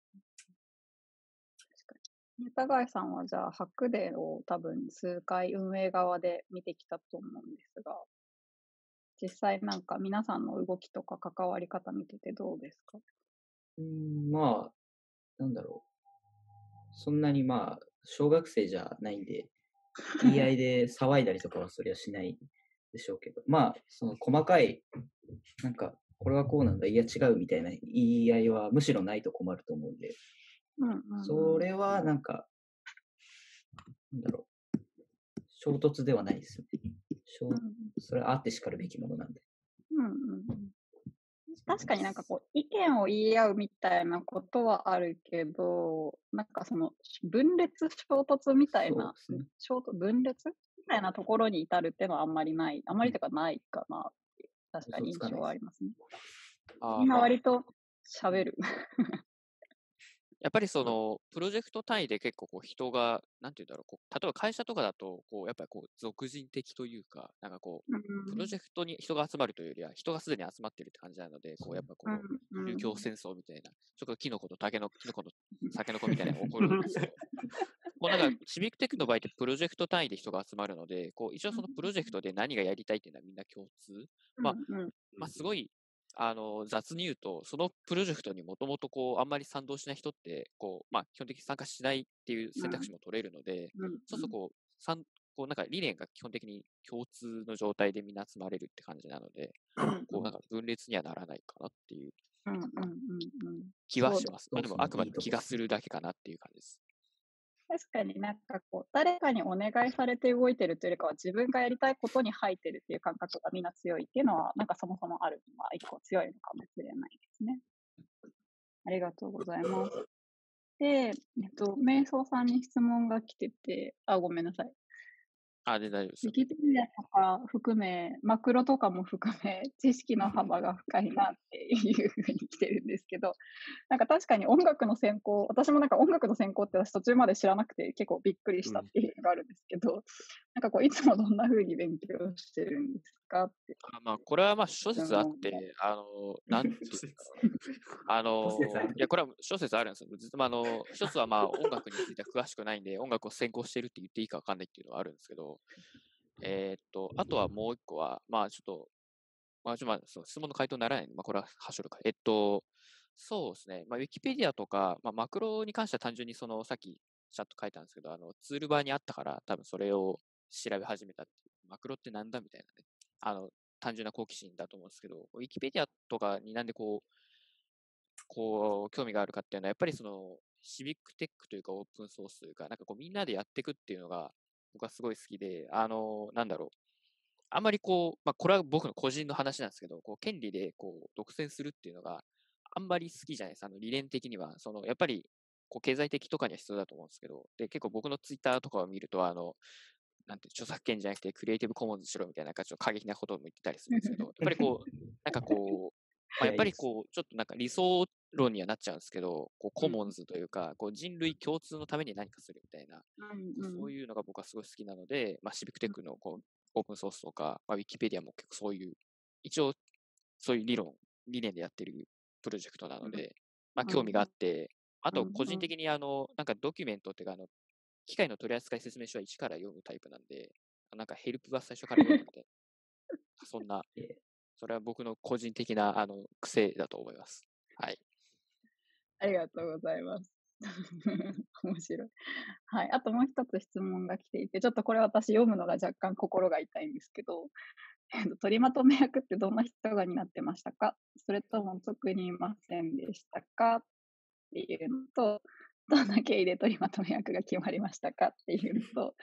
確かに。中貝さんはじゃあ、ハクデを多分数回運営側で見てきたと思うんですが、実際なんか皆さんの動きとか関わり方見ててどうですか？ うーん、まあ、なんだろう。そんなにまあ、小学生じゃないんで、言い合いで騒いだりとかはそりゃしないでしょうけど、まあ、その細かい、なんか、これはこうなんだ、いや違うみたいな言い合いはむしろないと困ると思うんで、 うんうんうん。 それはなんか、なんだろう、衝突ではないですよね。衝うんそれはあってしかるべきものなんで。 うんうんうん確かになんかこう、意見を言い合うみたいなことはあるけど、なんかその、分裂衝突みたいな、 そうですね。 衝突、分裂みたいなところに至るっていうのはあんまりない、あんまりというかないかなっていう、確かに印象はありますね。みんなあーまあ、 割と喋る。 やっぱりその、プロジェクト単位で結構こう人が、なんていうんだろう、こう例えば会社とかだと、こう、やっぱりこう、属人的というか、なんかこう、プロジェクトに人が集まるというよりは、人がすでに集まってるって感じなので、こう、やっぱこう、宗教戦争みたいな、ちょっとキノコとタケノコ、キノコとタケノコみたいなのが起こるんですけど、もうなんか、シビックテックの場合ってプロジェクト単位で人が集まるので、こう、一応そのプロジェクトで何がやりたいっていうのはみんな共通。まあ、まあ、すごい、あの、雑に言うと、そのプロジェクトにもともとこう、あんまり賛同しない人って、こう、まあ、基本的に参加しないっていう選択肢も取れるので、そうするとこう、参こうなんか理念が基本的に共通の状態でみんな集まれるって感じなので、こうなんか分裂にはならないかなっていう気はします。まあでもあくまで気がするだけかなっていう感じです。 確かになんかこう、誰かにお願いされて動いてるというよりかは、自分がやりたいことに入ってるっていう感覚がみんな強いっていうのは、なんかそもそもあるのは一個強いのかもしれないですね。ありがとうございます。で、えっと、瞑想さんに質問が来てて、あ、ごめんなさい。 あ、で大丈夫ですウィよ。 キペディアとか含め、マクロとかも含め、知識の幅が深いなっていうふうに来てるんですけど、なんか確かに音楽の専攻、私もなんか音楽の専攻って私途中まで知らなくて結構びっくりしたっていうのがあるんですけど、なんかこういつもどんな風に勉強してるんですかって。 あまあ、これはまあ諸説あって、あの、なんていうあの、いや、これは諸説あるんですよ。ずっとまあ、あの、一つはまあ音楽については詳しくないんで、音楽を専攻してるって言っていいかわかんないっていうのはあるんですけど、えーっと、あとはもう一個は、まあちょっと、まあ、ちょっとまあそう質問の回答にならないんで、まあこれははしょるか。えっと、そうですね。まあ、ウィキペディアとか、まあ、マクロに関しては単純にその、さっきチャット書いたんですけど、あの、ツールバーにあったから、多分それを調べ始めたっていう、マクロってなんだみたいなね、あの、単純な好奇心だと思うんですけど、ウィキペディアとかになんでこう、こう、興味があるかっていうのは、やっぱりその、シビックテックというかオープンソースというか、なんかこうみんなでやっていくっていうのが、僕はすごい好きで、あの、なんだろう。あんまりこう、まあ、これは僕の個人の話なんですけど、こう、権利でこう、独占するっていうのがあんまり好きじゃないです。あの、理念的には。その、やっぱり、こう、経済的とかには必要だと思うんですけど、で、結構僕のツイッターとかを見ると、あの、なんて、著作権じゃなくてクリエイティブコモンズしろみたいな、ちょっと過激なことも言ってたりするんですけど、やっぱりこう、なんかこう、まあ、やっぱりこう、ちょっとなんか理想論にはなっちゃうんですけど、こうコモンズというか、こう人類共通のために何かするみたいな、そういうのが僕はすごい好きなので、まあ、シビックテックのこうオープンソースとか、まあ、ウィキペディアも結構そういう、一応そういう理論、理念でやってるプロジェクトなので、まあ、興味があって、あと個人的にあの、なんかドキュメントっていうか、あの、機械の取扱説明書は一から読むタイプなんで、なんかヘルプは最初から読むみたいな、そんな、それは僕の個人的なあの癖だと思います。はい。 ありがとうございます。面白い。はい。あともう一つ質問が来ていて、ちょっとこれ私読むのが若干心が痛いんですけど、取りまとめ役ってどんな人が担ってましたか？それとも特にいませんでしたか？っていうのと、どんな経緯で取りまとめ役が決まりましたかっていうのと、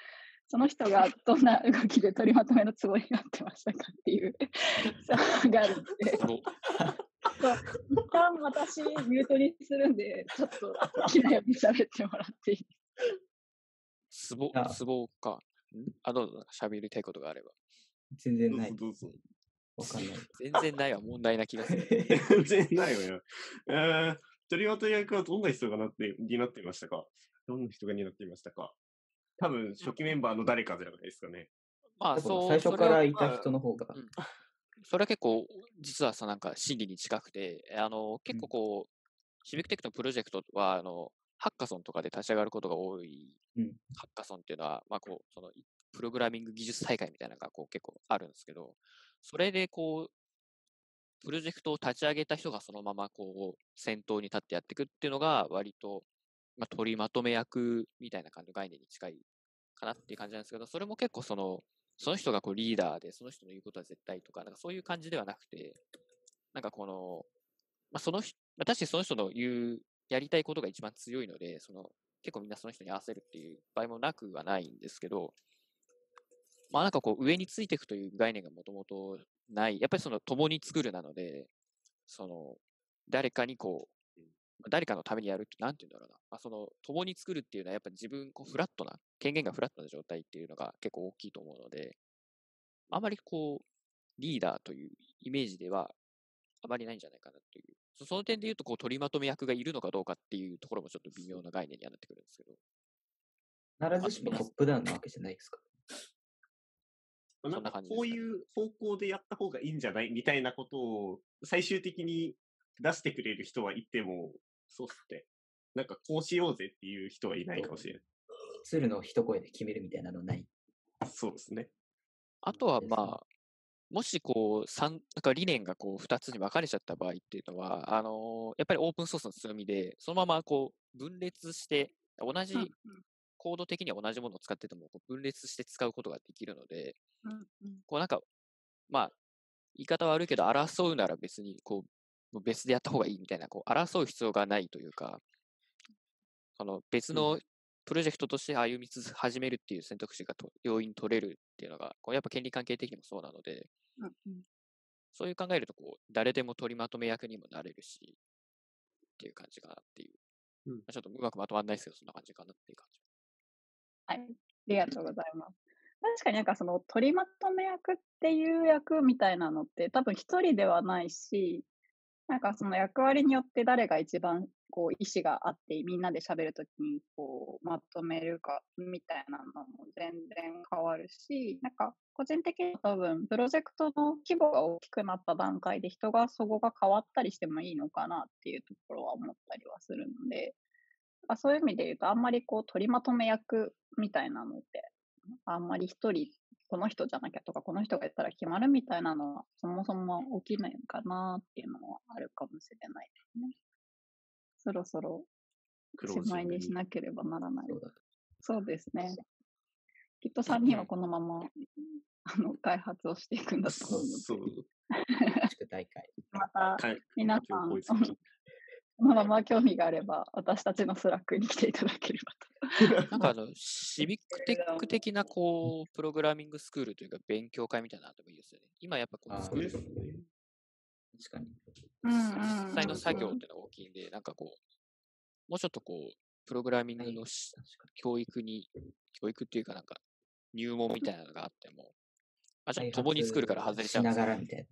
その人がどんな動きで取りまとめのつもりになってましたかっていう差があるんで、 すごい。 そう一旦私ミュートにするんで、ちょっと好きなように喋ってもらっていいツボ、 あツボか。んあ、どうぞ、なんか喋りたいことがあれば。 全然ない。 どうぞどうぞ。 わかんない。 全然ないは問題な気がする。 全然ないわよ。えー、取りまとめ役はどんな人がなって担っていましたか？どんな人が担っていましたか？多分、初期メンバーの誰かじゃないですかね。 まあ、 多分そう、 最初かそれはらいた人の方が。 うんそれは結構、実はさ、なんか心理に近くて、あの、結構こう、シビックテックのプロジェクトは、あの、ハッカソンとかで立ち上がることが多い、 うんハッカソンっていうのは、まあこう、その、プログラミング技術大会みたいなのがこう結構あるんですけど、それでこう、プロジェクトを立ち上げた人がそのままこう、先頭に立ってやっていくっていうのが、割と、まあ、取りまとめ役みたいな感じの概念に近いかなっていう感じなんですけど、それも結構その、その人がこうリーダーで、その人の言うことは絶対とか、なんかそういう感じではなくて、なんかこの、まあ、その人、まあ、確かにその人の言う、やりたいことが一番強いので、その、結構みんなその人に合わせるっていう場合もなくはないんですけど、まあなんかこう上についていくという概念がもともとない、やっぱりその共に作るなので、その、誰かにこう、誰かのためにやるって、なんて言うんだろうな。まあ、その、共に作るっていうのは、やっぱり自分、こう、フラットな、権限がフラットな状態っていうのが結構大きいと思うので、あまりこう、リーダーというイメージでは、あまりないんじゃないかなという。そその点で言うと、こう、取りまとめ役がいるのかどうかっていうところもちょっと微妙な概念にはなってくるんですけど。 必ずしもトップダウンなわけじゃないですか。 なんかんな感じですかねこういう方向でやった方がいいんじゃないみたいなことを最終的に出してくれる人はいても、そうっすね。なんかこうしようぜっていう人はいないかもしれない。 鶴の一声で決めるみたいなのない。 そうですね。 あとはまあ、もしこう、三、なんか理念がこう、二つに分かれちゃった場合っていうのは、あのーやっぱりオープンソースの強みで、そのままこう、分裂して、同うんじコード的には同じものを使ってても、こう分裂して使うことができるので、 うんうんこうなんか、まあ、言い方悪いけど、争うなら別に、こう、もう別でやった方がいいみたいな、こう、争う必要がないというか、あの、別のプロジェクトとして歩みつつ始めるっていう選択肢がと容易に取れるっていうのが、こうやっぱ権利関係的にもそうなので、 うんうんそういう考えると、こう、誰でも取りまとめ役にもなれるし、っていう感じかなっていう。 うんまあちょっとうまくまとまらないですけど、そんな感じかなっていう感じ。 はい、ありがとうございます。確かになんかその取りまとめ役っていう役みたいなのって多分一人ではないし、なんかその役割によって誰が一番こう意思があってみんなで喋るときにこうまとめるかみたいなのも全然変わるし、なんか個人的には多分プロジェクトの規模が大きくなった段階で人がそこが変わったりしてもいいのかなっていうところは思ったりはするので、あそういう意味で言うとあんまりこう取りまとめ役みたいなのってあんまり一人この人じゃなきゃとかこの人がやったら決まるみたいなのはそもそも起きないのかなっていうのはあるかもしれないですね。そろそろクロージングしまいにしなければならない。 そうだ。 そうですね。きっとさんにんはこのままあの開発をしていくんだと思うので、 そう。 地区大会。 またか皆さんこいつにこのまま興味があれば私たちのスラックに来ていただければと。 なんかあの、シビックテック的なこう、プログラミングスクールというか勉強会みたいなのあってもいいですよね。今やっぱこあーう作るですね。 確かに。 うんうん実際の作業っていうのが大きいんで、なんかこう、もうちょっとこう、プログラミングのし確か教育に、教育っていうかなんか、入門みたいなのがあっても、あ、ちょっに。 と共に作るから外れちゃうんしなですよがらみたい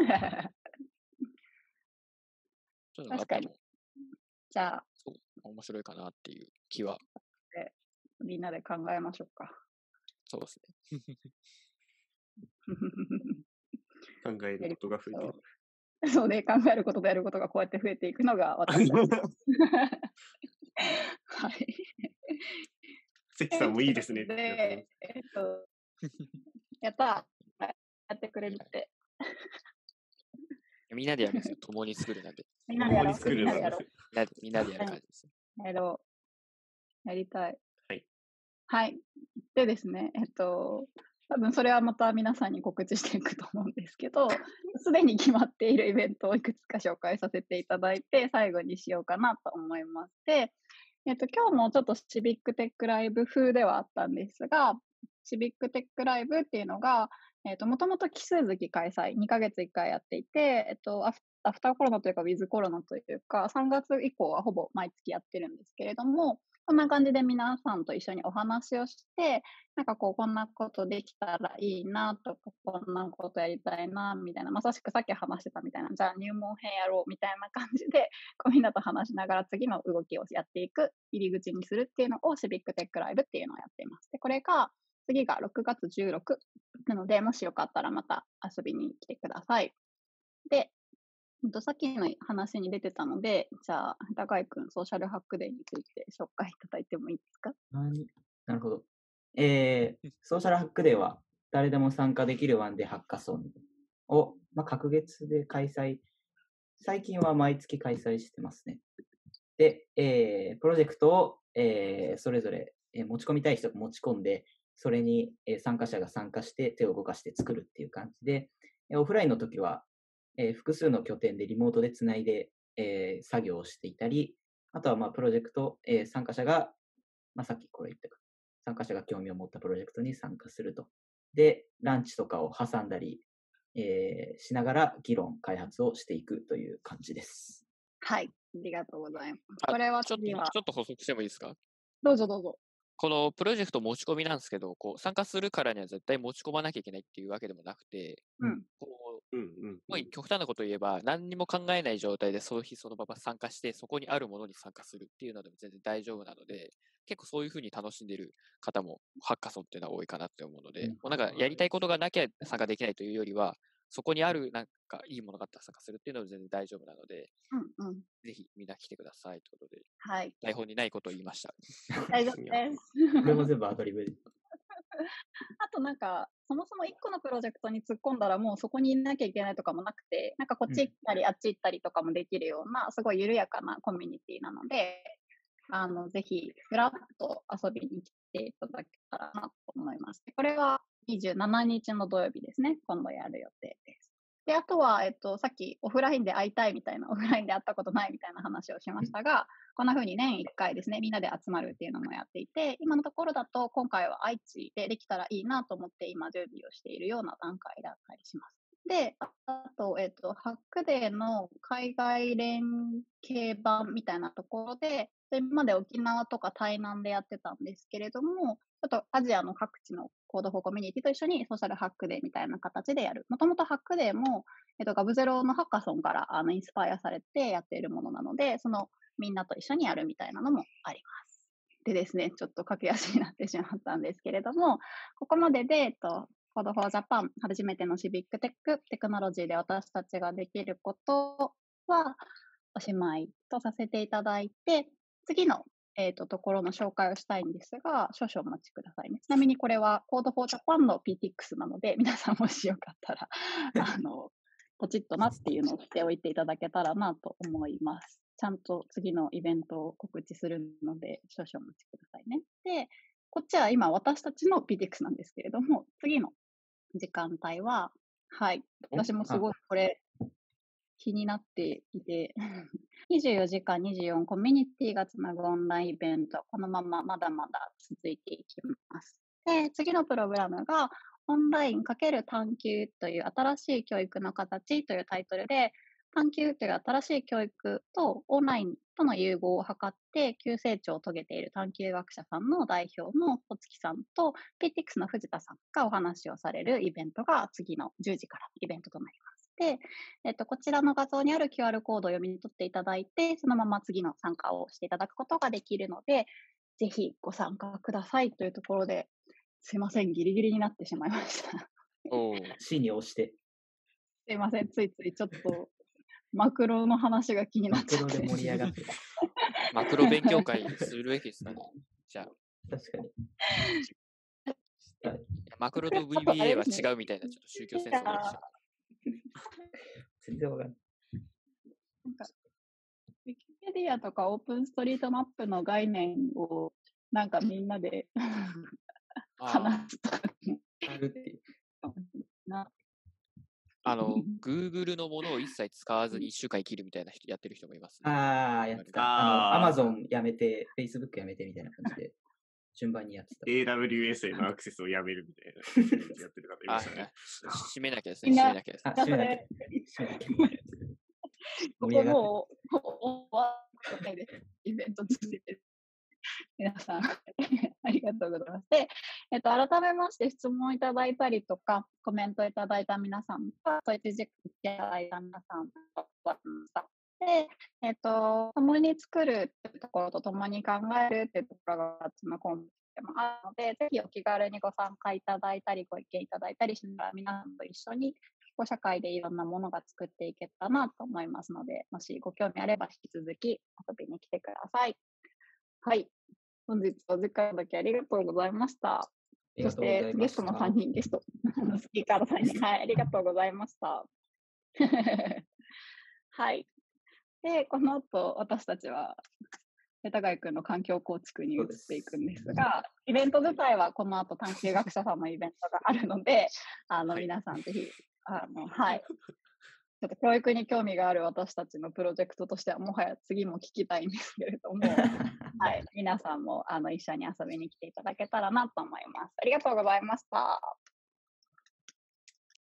そういうのがあっても、 じゃあそう、面白いかなっていう気は、 みんなで考えましょうか。 そうですね。 考えることが増えてる。 そうね、考えることとやることがこうやって増えていくのが私たち。はい。 関さんもいいですねってで、えっと、やったーやってくれるって。 みんなでやるんですよ。共に作るなんで。 みんなでやろう。 共に作るなんでみんなでやろう。 みんなでみんなでやる感じです。 やろう。やりたい。 はい。 はい。でですね、えっと、多分それはまた皆さんに告知していくと思うんですけど、すでに決まっているイベントをいくつか紹介させていただいて、最後にしようかなと思いまして、えっと、今日もちょっとシビックテックライブ風ではあったんですが、 シビックテックライブっていうのが、えっと、もともと奇数月開催、にかげついっかいやっていて、えっと、アフアフターコロナというか、ウィズコロナというか、さんがつ以降はほぼ毎月やってるんですけれども、こんな感じで皆さんと一緒にお話をして、なんかこう、こんなことできたらいいなとか、こんなことやりたいな、みたいな、まさしくさっき話してたみたいな、じゃあ入門編やろうみたいな感じで、こうみんなと話しながら次の動きをやっていく、入り口にするっていうのをシビックテックライブっていうのをやっています。で、これが、次がろくがつじゅうろくなので、もしよかったらまた遊びに来てください。で、ほんとさっきの話に出てたので、じゃあ、高井くん、ソーシャルハックデーについて紹介いただいてもいいですか？ 何なるほど。えー、ソーシャルハックデーは誰でも参加できるワンデーハッカソンを、まあ、隔月で開催、最近は毎月開催してますね。で、えー、プロジェクトを、えー、それぞれ、えー持ち込みたい人が持ち込んで、それに、えー参加者が参加して手を動かして作るっていう感じで、えーオフラインの時は、えー複数の拠点でリモートでつないで、えー作業をしていたり、あとはまあプロジェクト、えー参加者が、まあ、さっきこれ言ったか、参加者が興味を持ったプロジェクトに参加すると。で、ランチとかを挟んだり、えーしながら議論、開発をしていくという感じです。 はい。ありがとうございます。 あこれはちょっと、 次は、 ちょっと補足してもいいですか？ どうぞどうぞ。 このプロジェクト持ち込みなんですけど、こう参加するからには絶対持ち込まなきゃいけないっていうわけでもなくて、 うん。 こうんうんう、まあ、極端なことを言えば、何にも考えない状態でその日そのまま参加して、そこにあるものに参加するっていうのでも全然大丈夫なので、結構そういうふうに楽しんでる方もハッカソンっていうのは多いかなって思うので、 うんもうなんかやりたいことがなきゃ参加できないというよりは、そこにあるなんかいいものがあったら参加するっていうのは全然大丈夫なので、 うんうん。 ぜひみんな来てくださいということで、 はい。 台本にないことを言いました。 大丈夫です。 これも全部アドリブで。 あとなんか、そもそもいっこのプロジェクトに突っ込んだらもうそこにいなきゃいけないとかもなくて、なんかこっち行ったりあっち行ったりとかもできるような、すごい緩やかなコミュニティなので、あの、ぜひ、ふらっと遊びに来ていただけたらなと思います。これはにじゅうしちにちの土曜日ですね。今度やる予定です。で、あとは、えっと、さっきオフラインで会いたいみたいな、オフラインで会ったことないみたいな話をしましたが、こんな風に年いっかいですね、みんなで集まるっていうのもやっていて、今のところだと今回は愛知でできたらいいなと思って今準備をしているような段階だったりします。で、あと、えっと、ハックデーの海外連携版みたいなところで、今まで沖縄とか台南でやってたんですけれども、ちょっとアジアの各地のコードフォーコミュニティと一緒にソーシャルハックデーみたいな形でやる。もともとハックデーも、えっと、ガブゼロのハッカソンからあのインスパイアされてやっているものなので、そのみんなと一緒にやるみたいなのもあります。でですね、ちょっと駆け足になってしまったんですけれども、ここまでで、えっと、コードフォージャパン、初めてのシビックテック、テクノロジーで私たちができることは、おしまいとさせていただいて、次の、えー、とところの紹介をしたいんですが、少々お待ちくださいね。ちなみにこれは Code for Japan の ピーティーエックス なので、皆さんもしよかったら、あの、ポチッとなっていうのをしておいていただけたらなと思います。ちゃんと次のイベントを告知するので、少々お待ちくださいね。で、こっちは今私たちの ピーティーエックス なんですけれども、次の時間帯は、はい、私もすごいこれ気になっていて、にじゅうよじかんにじゅうよんコミュニティがつなぐオンラインイベント、このまままだまだ続いていきます。で、次のプログラムが、オンライン×探究という新しい教育の形というタイトルで、探究という新しい教育とオンラインとの融合を図って急成長を遂げている探究学者さんの代表の小月さんと ピーティーエックス の藤田さんがお話をされるイベントが次のじゅうじからイベントとなります。で、えっと、こちらの画像にある キューアール コードを読み取っていただいて、そのまま次の参加をしていただくことができるので、ぜひご参加くださいというところで、すいません、ギリギリになってしまいました。 おー C に押して、 すいません、ついついちょっとマクロの話が気になっマクロでちゃって。 盛り上がってる。 マクロ勉強会するべきですかね。じゃあ、 確かに。 マクロと ブイビーエー は違うみたいな、ちょっと宗教戦争が起きちゃう。 全然わかんない。 なんか、ウィキペディアとかオープンストリートマップの概念をなんかみんなであ話すとかね。 あるっていう。 なあの、Google のものを一切使わずにいっしゅうかん生きるみたいな人やってる人もいますね。 ああ、やってた。 あーあの、Amazon やめて、Facebook やめてみたいな感じで。 順番にやってた。 エーダブリューエス へのアクセスをやめるみたいなやってる方いまあ、 したね。 し締めなきゃですね。 みんな締めなきゃですね。 あ、閉めなきゃ。 そ閉めなきゃ。 ここ盛り上がってもう、もう終わってです。イベント続いて。皆さん、ありがとうございます。で、えっと、改めまして質問いただいたりとか、コメントいただいた皆さんと、そういった時間いただいた皆さんと、で、えっと、共に作るっていうところと共に考えるっていうところが、そのコンセプトもあるので、ぜひお気軽にご参加いただいたり、ご意見いただいたりしながら、皆さんと一緒に、社会でいろんなものが作っていけたらなと思いますので、もしご興味あれば引き続き遊びに来てください。はい。本日お時間だけありがとうございました。そしてゲストのさんにん、ゲスト、スピーカーのさんにん、はい、ありがとうございました。はい。で、この後、私たちは、世田谷区の環境構築に移っていくんですが、イベント自体はこの後探究学者さんのイベントがあるので、あの、はい、皆さんぜひ、あの、はい。ちょっと教育に興味がある私たちのプロジェクトとしては、もはや次も聞きたいんですけれども、はい、皆さんもあの一緒に遊びに来ていただけたらなと思います。ありがとうございました。